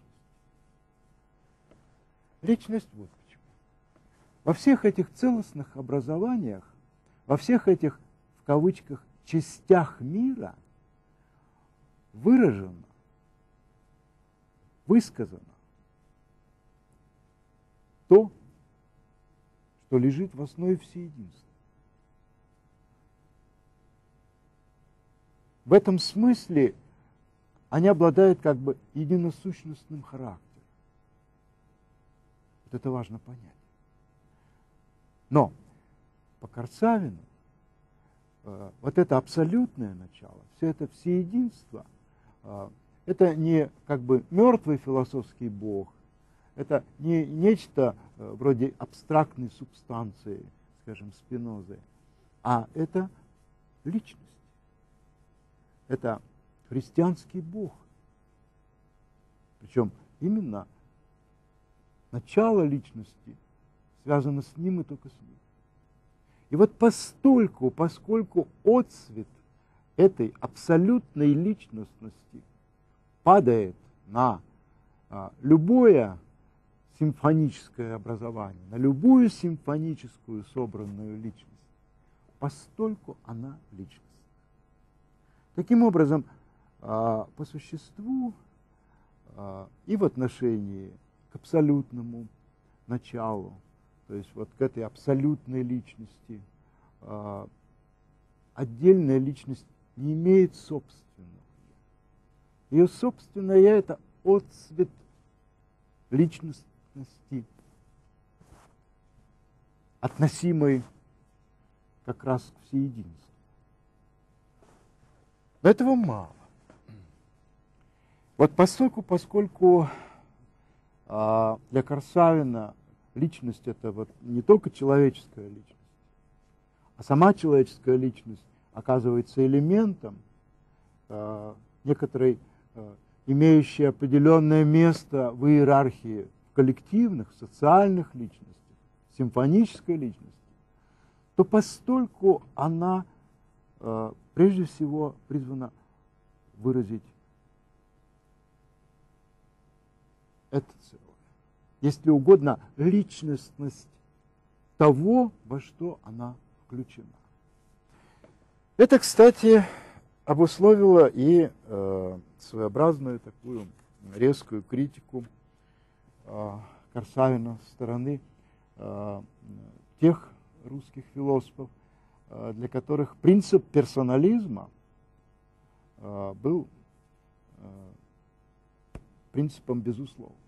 Speaker 1: Личность вот почему. Во всех этих целостных образованиях, во всех этих, в кавычках, частях мира выражено, высказано то, что лежит в основе всеединства. В этом смысле они обладают как бы единосущностным характером. Вот это важно понять. Но по Карсавину вот это абсолютное начало, все это всеединство, это не как бы мертвый философский бог, это не нечто вроде абстрактной субстанции, скажем, Спинозы, а это личность. Это христианский Бог. Причем именно начало личности связано с Ним и только с Ним. И вот поскольку отцвет этой абсолютной личностности падает на любое симфоническое образование, на любую симфоническую собранную личность, постольку она личность. Таким образом, по существу и в отношении к абсолютному началу, то есть вот к этой абсолютной личности, отдельная личность не имеет собственного. Ее собственное «я» – это отцвет личностности, относимой как раз к всеединству. Но этого мало. Вот поскольку для Карсавина личность – это вот не только человеческая личность, а сама человеческая личность оказывается элементом некоторой, имеющей определенное место в иерархии коллективных, социальных личностей, симфонической личности, то постольку она прежде всего призвана выразить это целое. Если угодно, личностность того, во что она включена. Это, кстати, обусловило и своеобразную такую резкую критику Карсавина со стороны тех русских философов, для которых принцип персонализма был принципом безусловным,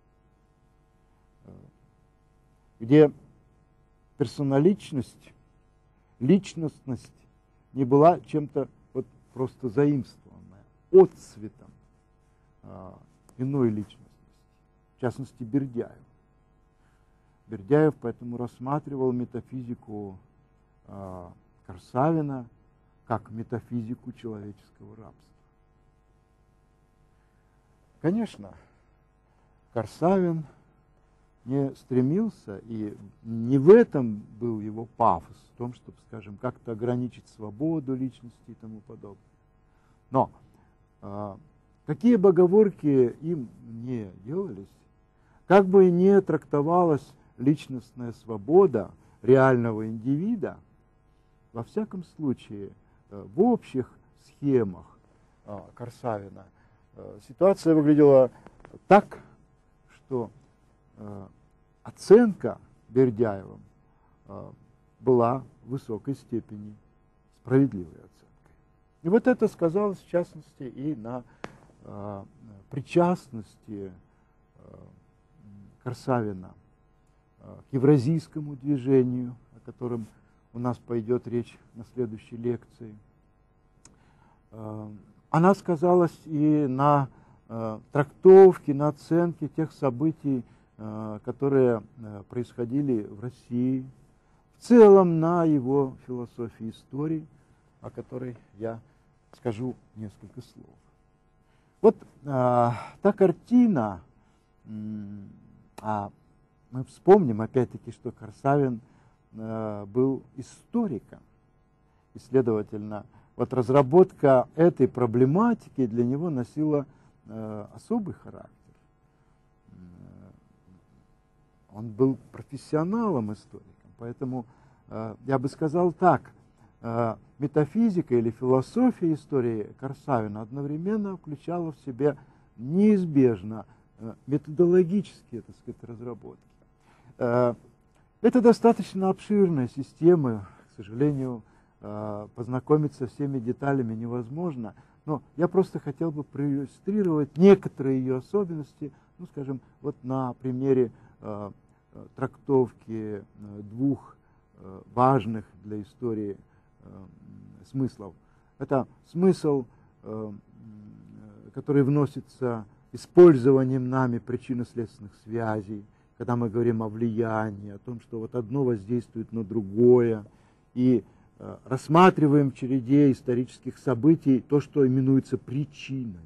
Speaker 1: где персоналичность, личностность не была чем-то вот просто заимствованная, отцветом иной личностности, в частности Бердяев. Бердяев поэтому рассматривал метафизику Карсавина как метафизику человеческого рабства. Конечно, Карсавин не стремился, и не в этом был его пафос, в том, чтобы, скажем, как-то ограничить свободу личности и тому подобное. Но какие бы оговорки им не делались, как бы и не трактовалась личностная свобода реального индивида, во всяком случае, в общих схемах Карсавина ситуация выглядела так, что оценка Бердяевым была в высокой степени справедливой оценкой. И вот это сказалось, в частности, и на причастности Карсавина к евразийскому движению, о котором у нас пойдет речь на следующей лекции. Она сказалась и на трактовке, на оценке тех событий, которые происходили в России, в целом на его философии истории, о которой я скажу несколько слов. Вот та картина, мы вспомним опять-таки, что Карсавин был историком, и, следовательно, вот разработка этой проблематики для него носила особый характер. Он был профессионалом-историком, поэтому я бы сказал так, метафизика или философия истории Корсавина одновременно включала в себя неизбежно методологические, так сказать, разработки. Это достаточно обширная система, к сожалению, познакомиться со всеми деталями невозможно, но я просто хотел бы проиллюстрировать некоторые ее особенности, ну, скажем, вот на примере трактовки двух важных для истории смыслов. Это смысл, который вносится использованием нами причинно-следственных связей, когда мы говорим о влиянии, о том, что вот одно воздействует на другое, и рассматриваем в череде исторических событий то, что именуется причиной.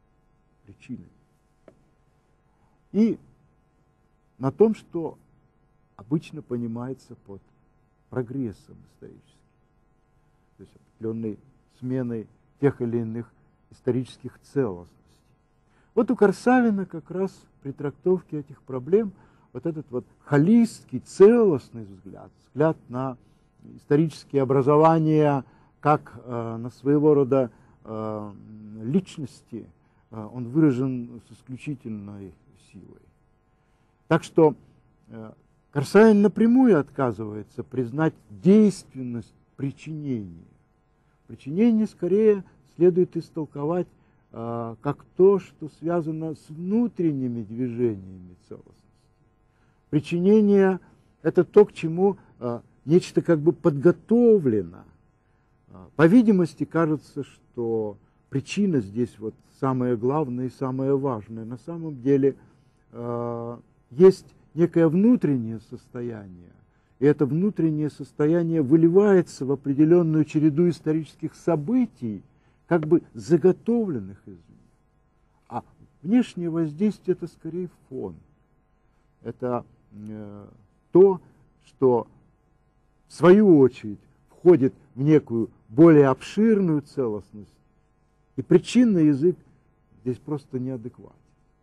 Speaker 1: И на том, что обычно понимается под прогрессом историческим, то есть определенной сменой тех или иных исторических целостностей. Вот у Корсавина как раз при трактовке этих проблем вот этот вот холистский, целостный взгляд на исторические образования как на своего рода личности, он выражен с исключительной силой. Так что Корсавин напрямую отказывается признать действенность причинения. Причинение скорее следует истолковать как то, что связано с внутренними движениями целостности. Причинение – это то, к чему нечто как бы подготовлено. По видимости, кажется, что причина здесь вот самое главное и самое важное. На самом деле есть некое внутреннее состояние, и это внутреннее состояние выливается в определенную череду исторических событий, как бы заготовленных извне. А внешнее воздействие – это скорее фон. Это то, что в свою очередь входит в некую более обширную целостность, и причинный язык здесь просто неадекватен.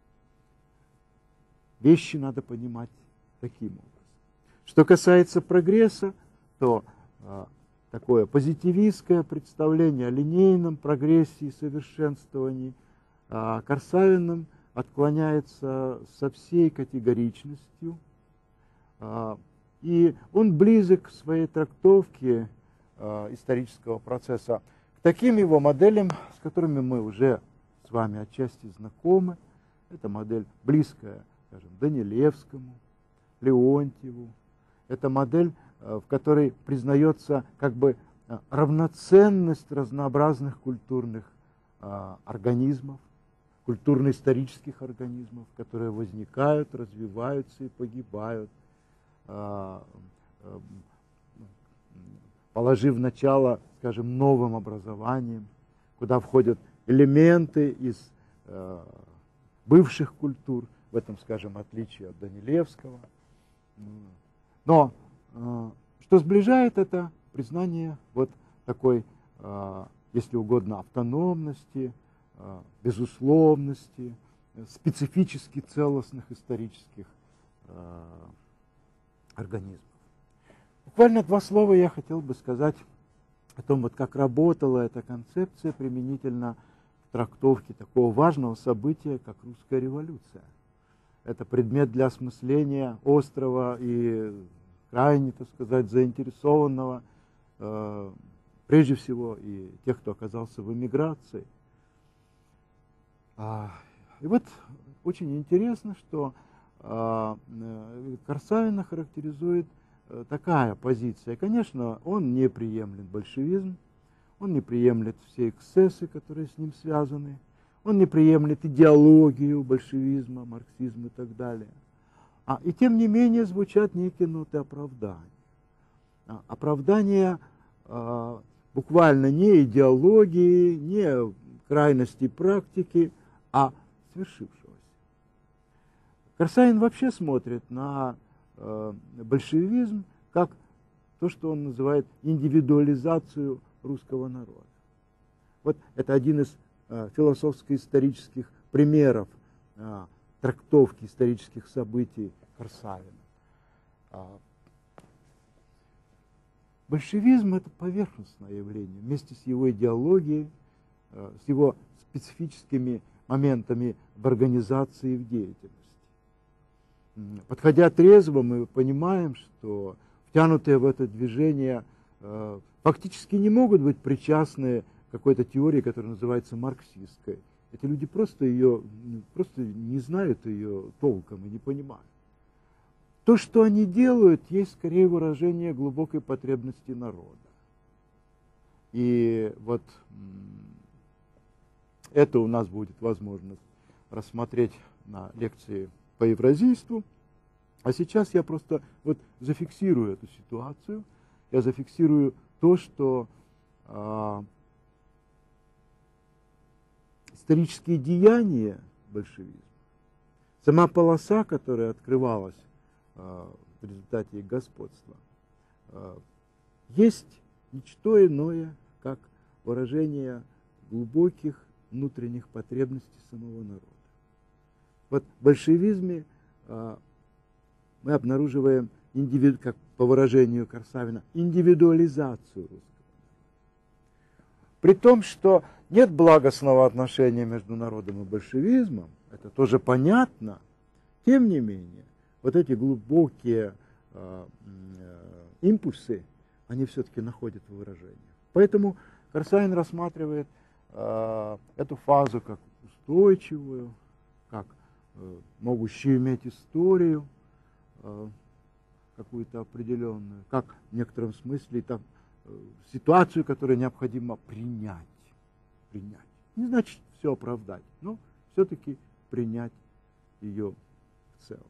Speaker 1: Вещи надо понимать таким образом. Что касается прогресса, то такое позитивистское представление о линейном прогрессе и совершенствовании Корсавиным отклоняется со всей категоричностью, и он близок в своей трактовке исторического процесса к таким его моделям, с которыми мы уже с вами отчасти знакомы. Это модель близкая, скажем, Данилевскому, Леонтьеву. Это модель, в которой признается как бы равноценность разнообразных культурных организмов, культурно-исторических организмов, которые возникают, развиваются и погибают, положив начало, скажем, новым образованием, куда входят элементы из бывших культур, в этом, скажем, отличие от Данилевского. Но что сближает, это признание вот такой, если угодно, автономности, безусловности, специфически целостных исторических организмов. Буквально два слова я хотел бы сказать о том, вот как работала эта концепция применительно к трактовке такого важного события, как русская революция. Это предмет для осмысления острого и крайне, так сказать, заинтересованного, прежде всего, и тех, кто оказался в эмиграции. И вот очень интересно, что Корсавина характеризует такая позиция. Конечно, он не приемлет большевизм, он не приемлет все эксцессы, которые с ним связаны, он не приемлет идеологию большевизма, марксизма и так далее. И тем не менее звучат некие ноты оправдания. Оправдания буквально не идеологии, не крайности практики, а свершившегося. Корсавин вообще смотрит на большевизм как то, что он называет индивидуализацию русского народа. Вот это один из философско-исторических примеров трактовки исторических событий Корсавина. Большевизм – это поверхностное явление, вместе с его идеологией, с его специфическими моментами в организации и в деятельности. Подходя трезво, мы понимаем, что втянутые в это движение фактически не могут быть причастны к какой-то теории, которая называется марксистской. Эти люди просто не знают ее толком и не понимают. То, что они делают, есть скорее выражение глубокой потребности народа. И вот это у нас будет возможность рассмотреть на лекции по евразийству. А сейчас я просто вот зафиксирую эту ситуацию. Я зафиксирую то, что исторические деяния большевизма, сама полоса, которая открывалась в результате их господства, есть ничто иное, как выражение глубоких внутренних потребностей самого народа. Вот в большевизме мы обнаруживаем, как по выражению Корсавина, индивидуализацию русского народа. При том, что нет благостного отношения между народом и большевизмом, это тоже понятно, тем не менее, вот эти глубокие импульсы, они все-таки находят выражение. Поэтому Корсавин рассматривает эту фазу как устойчивую, как могущую иметь историю какую-то определенную, как в некотором смысле там, ситуацию, которую необходимо принять. Не значит все оправдать, но все-таки принять ее в целом.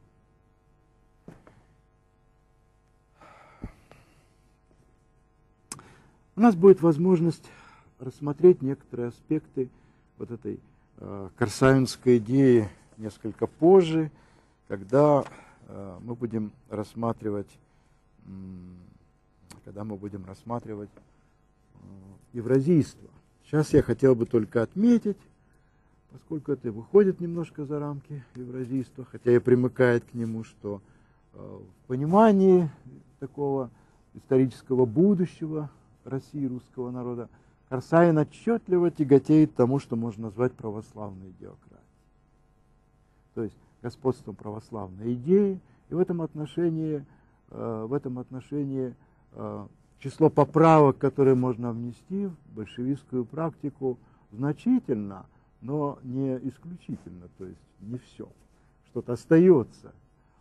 Speaker 1: У нас будет возможность рассмотреть некоторые аспекты вот этой корсавинской идеи несколько позже, когда мы будем рассматривать, евразийство. Сейчас я хотел бы только отметить, поскольку это выходит немножко за рамки евразийства, хотя и примыкает к нему, что в понимании такого исторического будущего России, русского народа, Корсавин отчетливо тяготеет тому, что можно назвать православной идеократией. То есть господством православной идеи, и в этом отношении число поправок, которые можно внести в большевистскую практику, значительно, но не исключительно, то есть не все. Что-то остается.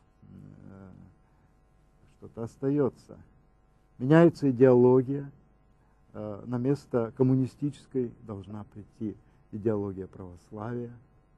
Speaker 1: Меняется идеология. На место коммунистической должна прийти идеология православия.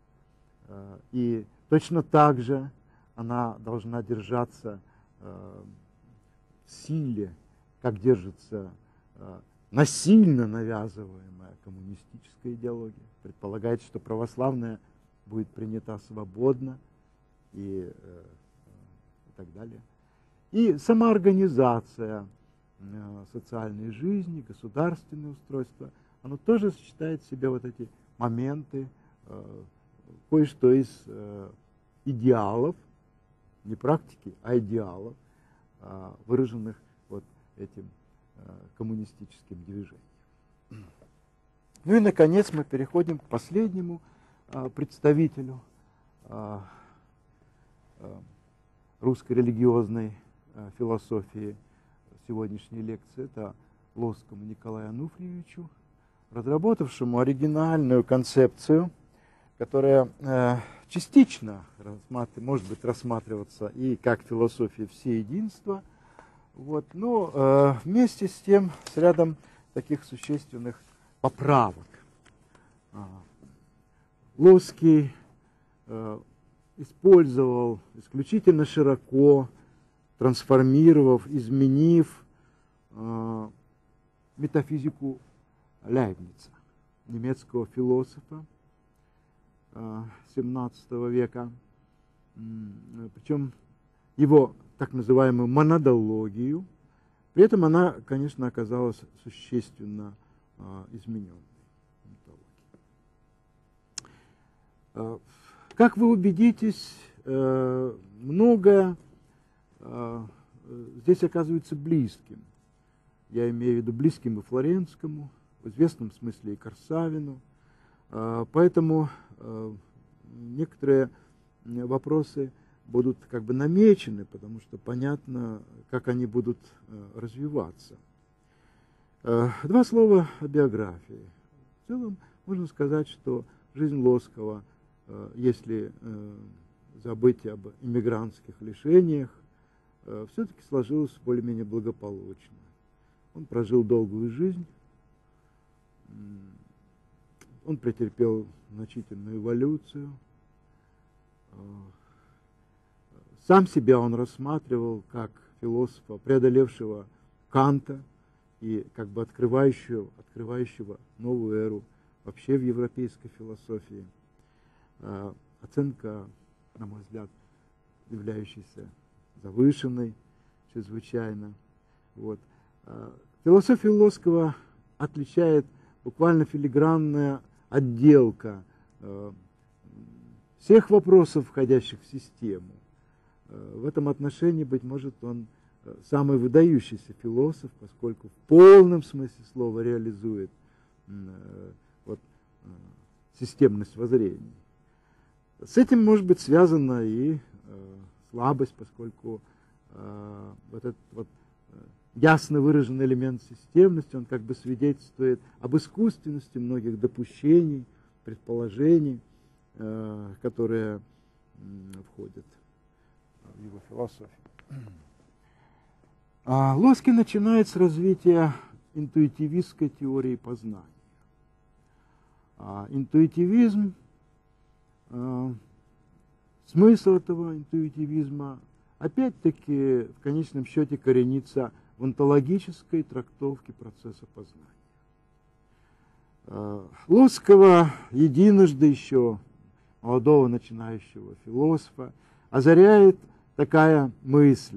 Speaker 1: И точно так же она должна держаться в силе, как держится насильно навязываемая коммунистическая идеология. Предполагается, что православная будет принята свободно и так далее. И самоорганизация социальной жизни, государственное устройство, оно тоже сочетает в себе вот эти моменты, кое-что из идеалов, не практики, а идеалов, выраженных вот этим коммунистическим движением. Ну и, наконец, мы переходим к последнему представителю русской религиозной философии сегодняшней лекции. Это Лосскому Николаю Ануфриевичу, разработавшему оригинальную концепцию, которая частично может быть рассматриваться и как философия всеединства, вот, но вместе с тем с рядом таких существенных поправок. Лосский использовал исключительно широко, трансформировав, изменив метафизику Лейбница, немецкого философа XVII века, причем его так называемую монадологию, при этом она, конечно, оказалась существенно измененной. Как вы убедитесь, многое здесь оказывается близким. Я имею в виду близким и Флоренскому, в известном смысле и Корсавину. Поэтому некоторые вопросы будут как бы намечены, потому что понятно, как они будут развиваться. Два слова о биографии. В целом можно сказать, что жизнь Лоскова, если забыть об иммигрантских лишениях, все-таки сложилась более-менее благополучно. Он прожил долгую жизнь, он претерпел значительную эволюцию. Сам себя он рассматривал как философа, преодолевшего Канта и как бы открывающего новую эру вообще в европейской философии. Оценка, на мой взгляд, являющаяся завышенной чрезвычайно. Вот. Философию Лоскова отличает буквально филигранная отделка всех вопросов, входящих в систему. В этом отношении, быть может, он самый выдающийся философ, поскольку в полном смысле слова реализует системность воззрений. С этим может быть связана и слабость, поскольку вот этот ясно выраженный элемент системности, он как бы свидетельствует об искусственности многих допущений, предположений, которые входят в его философию. Лоски начинает с развития интуитивистской теории познания. Интуитивизм, смысл этого интуитивизма, опять-таки, в конечном счете, коренится в онтологической трактовке процесса познания. Лоскова единожды еще, молодого начинающего философа, озаряет такая мысль.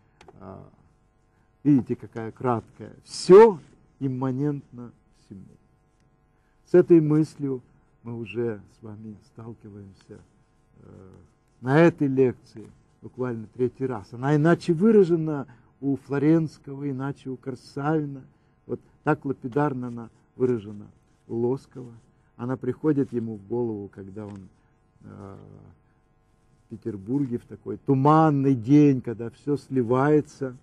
Speaker 1: Видите, какая краткая. Все имманентно всему. С этой мыслью мы уже с вами сталкиваемся на этой лекции буквально третий раз. Она иначе выражена у Флоренского, иначе у Корсавина. Вот так лапидарно она выражена у Лоскова. Она приходит ему в голову, когда он в Петербурге в такой туманный день, когда все сливается,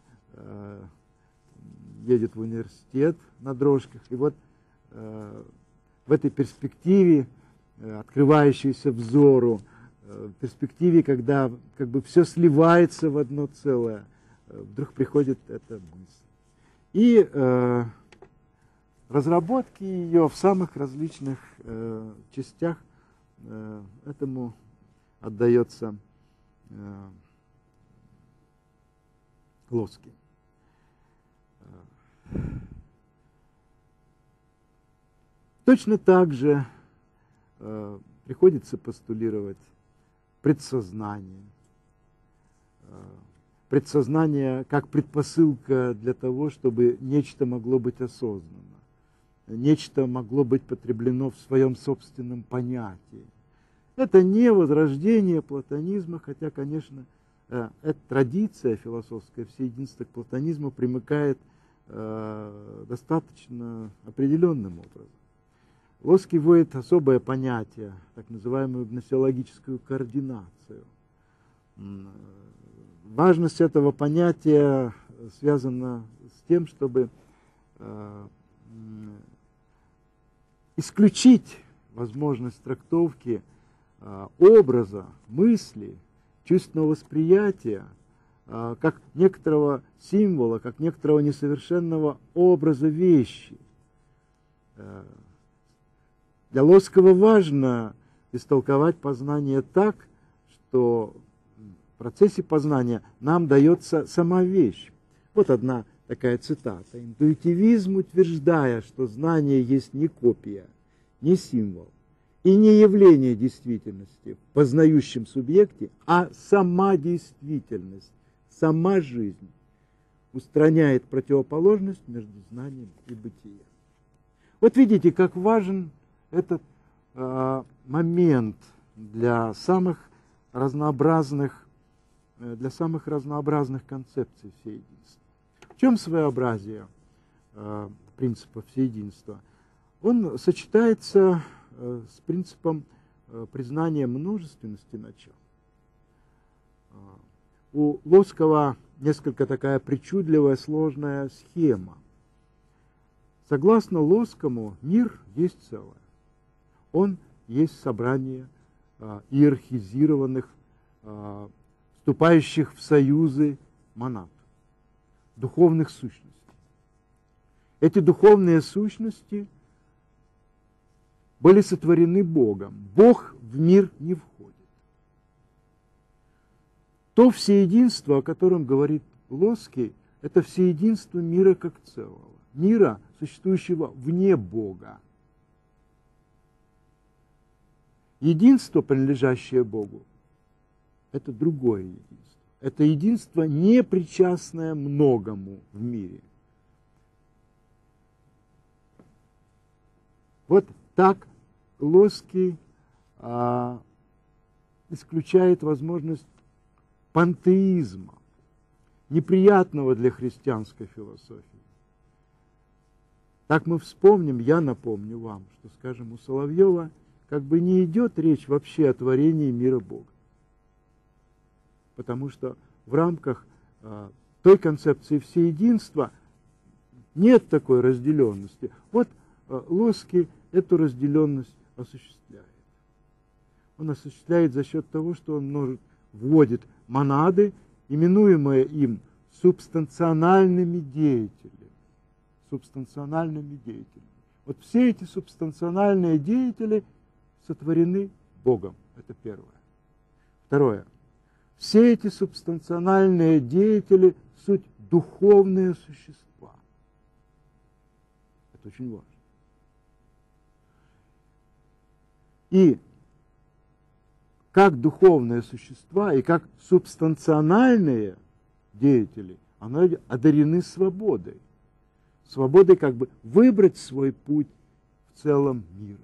Speaker 1: едет в университет на дрожках. И вот в этой перспективе, открывающейся взору, в перспективе, когда как бы все сливается в одно целое, вдруг приходит эта мысль. И разработки ее в самых различных частях этому отдается Лоски. Точно так же приходится постулировать предсознание. Предсознание как предпосылка для того, чтобы нечто могло быть осознанно, нечто могло быть потреблено в своем собственном понятии. Это не возрождение платонизма, хотя, конечно, эта традиция философская всеединства к платонизму примыкает достаточно определенным образом. Лоски вводит особое понятие, так называемую гносеологическую координацию. Важность этого понятия связана с тем, чтобы исключить возможность трактовки образа, мысли, чувственного восприятия, как некоторого символа, как некоторого несовершенного образа вещи. Для Лоскова важно истолковать познание так, что в процессе познания нам дается сама вещь. Вот одна такая цитата. «Интуитивизм, утверждая, что знание есть не копия, не символ и не явление действительности в познающем субъекте, а сама действительность, сама жизнь, устраняет противоположность между знанием и бытием». Вот видите, как важен этот момент для самых разнообразных концепций всеединства. В чем своеобразие принципа всеединства? Он сочетается с принципом признания множественности начал. У Лоскова несколько такая причудливая, сложная схема. Согласно Лоскому, мир есть целое. Он есть собрание иерархизированных, вступающих в союзы монад, духовных сущностей. Эти духовные сущности были сотворены Богом. Бог в мир не входит. То всеединство, о котором говорит Лоский, это всеединство мира как целого. Мира, существующего вне Бога. Единство, принадлежащее Богу, это другое единство. Это единство, не причастное многому в мире. Вот так Лоский исключает возможность пантеизма, неприятного для христианской философии. Так мы вспомним, я напомню вам, что, скажем, у Соловьева как бы не идет речь вообще о творении мира Бога. Потому что в рамках той концепции всеединства нет такой разделенности. Вот Лоский эту разделенность осуществляет. Он осуществляет за счет того, что он вводит монады, именуемые им субстанциональными деятелями. Субстанциональными деятелями. Вот все эти субстанциональные деятели сотворены Богом. Это первое. Второе. Все эти субстанциональные деятели – суть духовные существа. Это очень важно. И как духовные существа и как субстанциональные деятели, они одарены свободой. Свободой как бы выбрать свой путь в целом мира.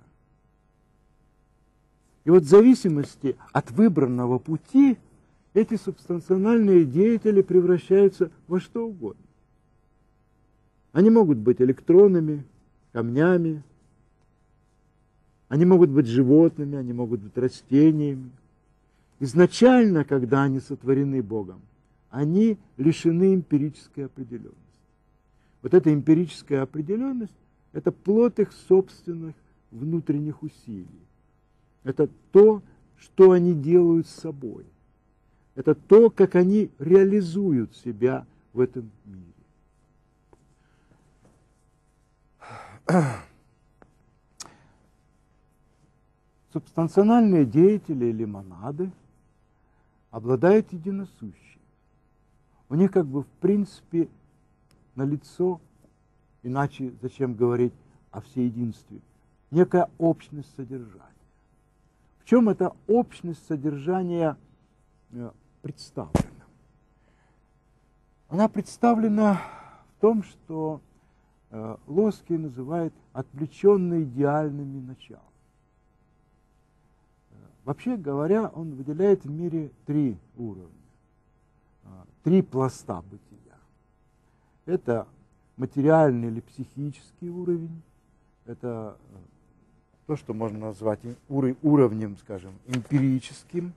Speaker 1: И вот в зависимости от выбранного пути эти субстанциональные деятели превращаются во что угодно. Они могут быть электронами, камнями, они могут быть животными, они могут быть растениями. Изначально, когда они сотворены Богом, они лишены эмпирической определенности. Вот эта эмпирическая определенность – это плод их собственных внутренних усилий. Это то, что они делают с собой. Это то, как они реализуют себя в этом мире. Субстанциональные деятели или монады обладают единосущим. У них как бы в принципе налицо, иначе зачем говорить о всеединстве, некая общность содержания. В чем эта общность содержания представлена? Она представлена в том, что Лоский называет отвлеченно-идеальными началами. Вообще говоря, он выделяет в мире три уровня, три пласта бытия. Это материальный или психический уровень, это то, что можно назвать уровнем, скажем, эмпирическим.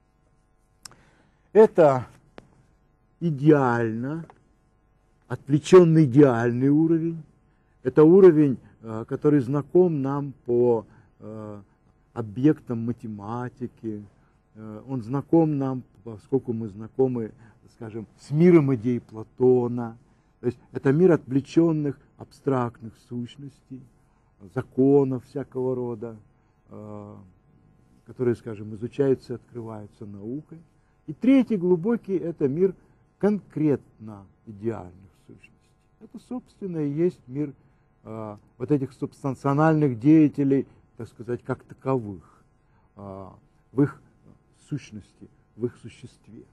Speaker 1: Это идеально, отвлеченный идеальный уровень. Это уровень, который знаком нам по объектам математики. Он знаком нам, поскольку мы знакомы, скажем, с миром идей Платона. То есть это мир отвлеченных абстрактных сущностей, законов всякого рода, которые, скажем, изучаются и открываются наукой. И третий глубокий – это мир конкретно идеальных сущностей. Это, собственно, и есть мир вот этих субстанциональных деятелей, так сказать, как таковых, в их сущности, в их существе.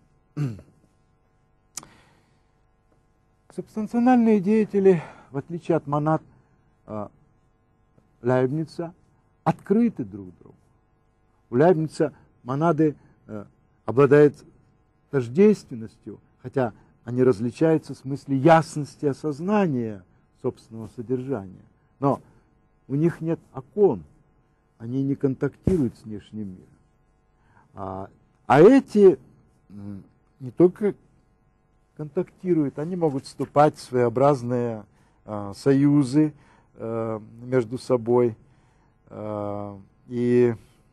Speaker 1: Субстанциональные деятели, в отличие от монад Лейбница, открыты друг другу. У Лейбница монады обладают тождественностью, хотя они различаются в смысле ясности осознания собственного содержания. Но у них нет окон, они не контактируют с внешним миром. А эти не только контактируют, они могут вступать в своеобразные союзы между собой и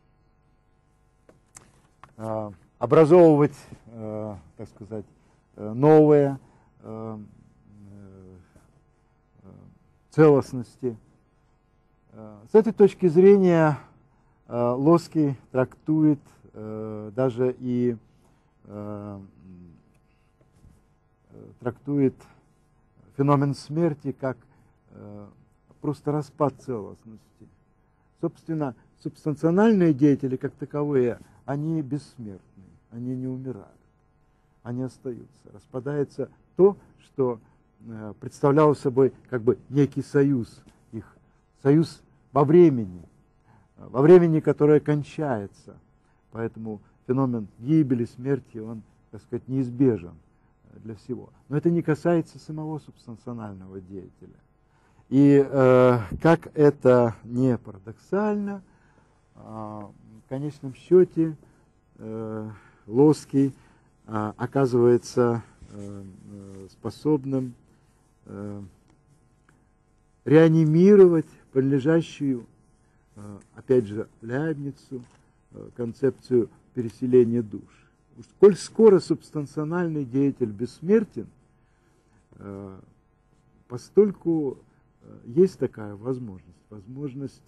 Speaker 1: образовывать, так сказать, новые целостности. С этой точки зрения Лоский трактует даже и трактует феномен смерти как просто распад целостности. Собственно, субстанциональные деятели, как таковые, они бессмертны, они не умирают, они остаются. Распадается то, что представляло собой как бы некий союз, их союз во времени, которое кончается. Поэтому феномен гибели, смерти, он, так сказать, неизбежен для всего. Но это не касается самого субстанционального деятеля. И как это не парадоксально, в конечном счете Лоский оказывается способным реанимировать принадлежащую, опять же, Лейбницу концепцию переселения душ. Коль скоро субстанциональный деятель бессмертен, постольку есть такая возможность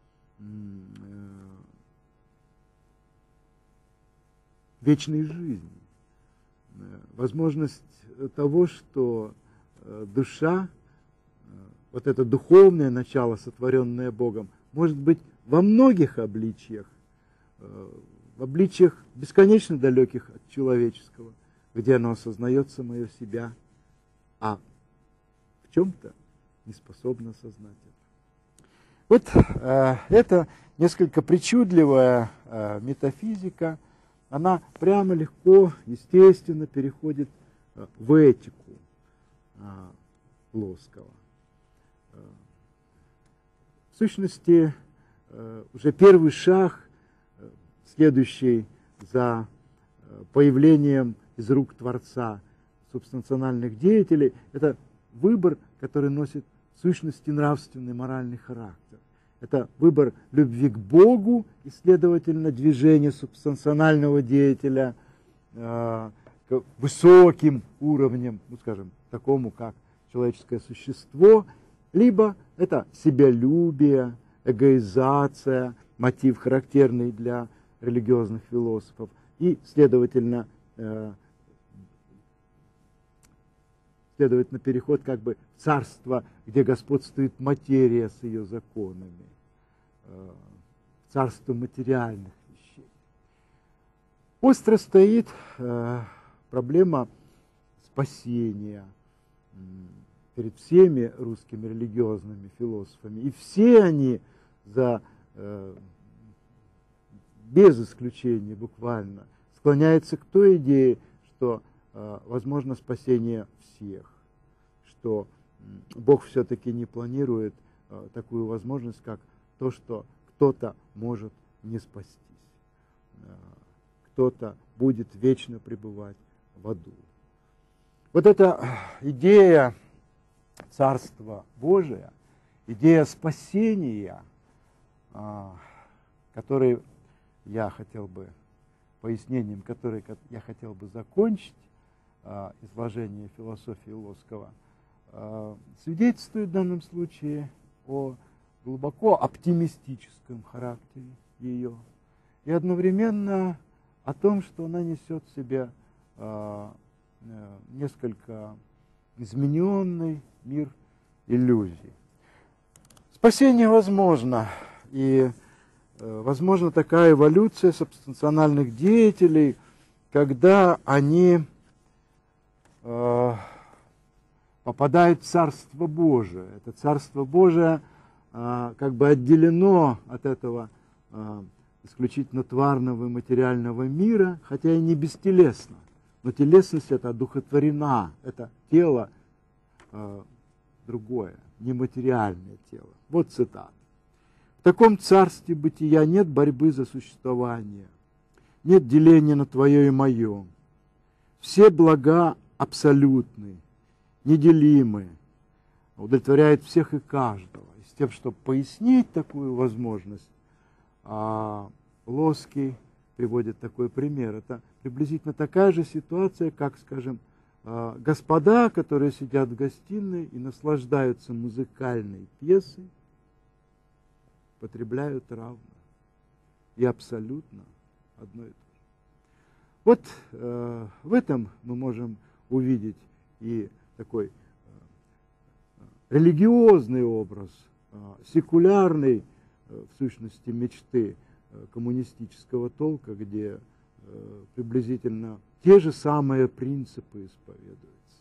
Speaker 1: вечной жизни, возможность того, что душа, вот это духовное начало, сотворенное Богом, может быть во многих обличиях, в обличиях бесконечно далеких от человеческого, где оно осознает самое себя, а в чем-то не способно осознать это. Вот это несколько причудливая метафизика, она прямо легко, естественно переходит в этику Лоского. В сущности, уже первый шаг, следующий за появлением из рук Творца субстанциональных деятелей, это выбор, который носит в сущности нравственный, моральный характер. Это выбор любви к Богу и, следовательно, движение субстанционального деятеля к высоким уровням, ну, скажем, такому, как человеческое существо, либо это себялюбие, эгоизация, мотив, характерный для религиозных философов, и, следовательно, переход как бы в царство, где господствует материя с ее законами, царство материальных вещей. Остро стоит проблема спасения перед всеми русскими религиозными философами. И все они, без исключения буквально, склоняются к той идее, что возможно спасение всех, что Бог все-таки не планирует такую возможность, как то, что кто-то может не спастись, кто-то будет вечно пребывать в аду. Вот эта идея Царства Божия, идея спасения, которой я хотел бы, пояснением которой я хотел бы закончить изложение философии Лоского, свидетельствует в данном случае о глубоко оптимистическом характере ее и одновременно о том, что она несет в себе несколько измененный мир иллюзий. Спасение возможно, и возможно такая эволюция субстанциональных деятелей, когда они попадают в Царство Божие. Это Царство Божие как бы отделено от этого исключительно тварного и материального мира, хотя и не бестелесно. Но телесность это одухотворена, это тело другое, нематериальное тело. Вот цитата. В таком царстве бытия нет борьбы за существование, нет деления на твое и мое. Все блага абсолютны, неделимы, удовлетворяют всех и каждого. И с тем, чтобы пояснить такую возможность, Лоский приводит такой пример. Это приблизительно такая же ситуация, как, скажем, господа, которые сидят в гостиной и наслаждаются музыкальной пьесой, потребляют равно и абсолютно одно и то же. Вот в этом мы можем увидеть и такой религиозный образ, секулярный, в сущности, мечты коммунистического толка, где приблизительно те же самые принципы исповедуются.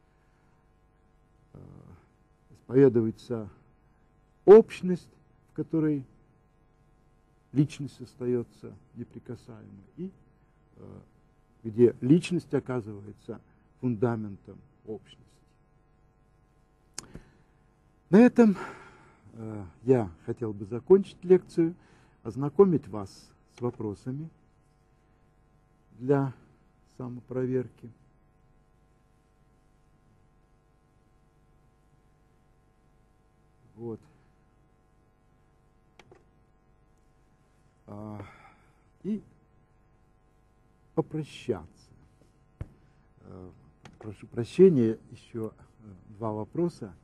Speaker 1: Исповедуется общность, в которой личность остается неприкасаемой, и где личность оказывается фундаментом общности. На этом я хотел бы закончить лекцию, ознакомить вас с вопросами для самопроверки. Вот. И попрощаться. Прошу прощения, еще два вопроса.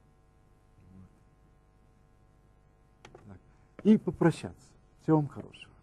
Speaker 1: И попрощаться. Всего вам хорошего.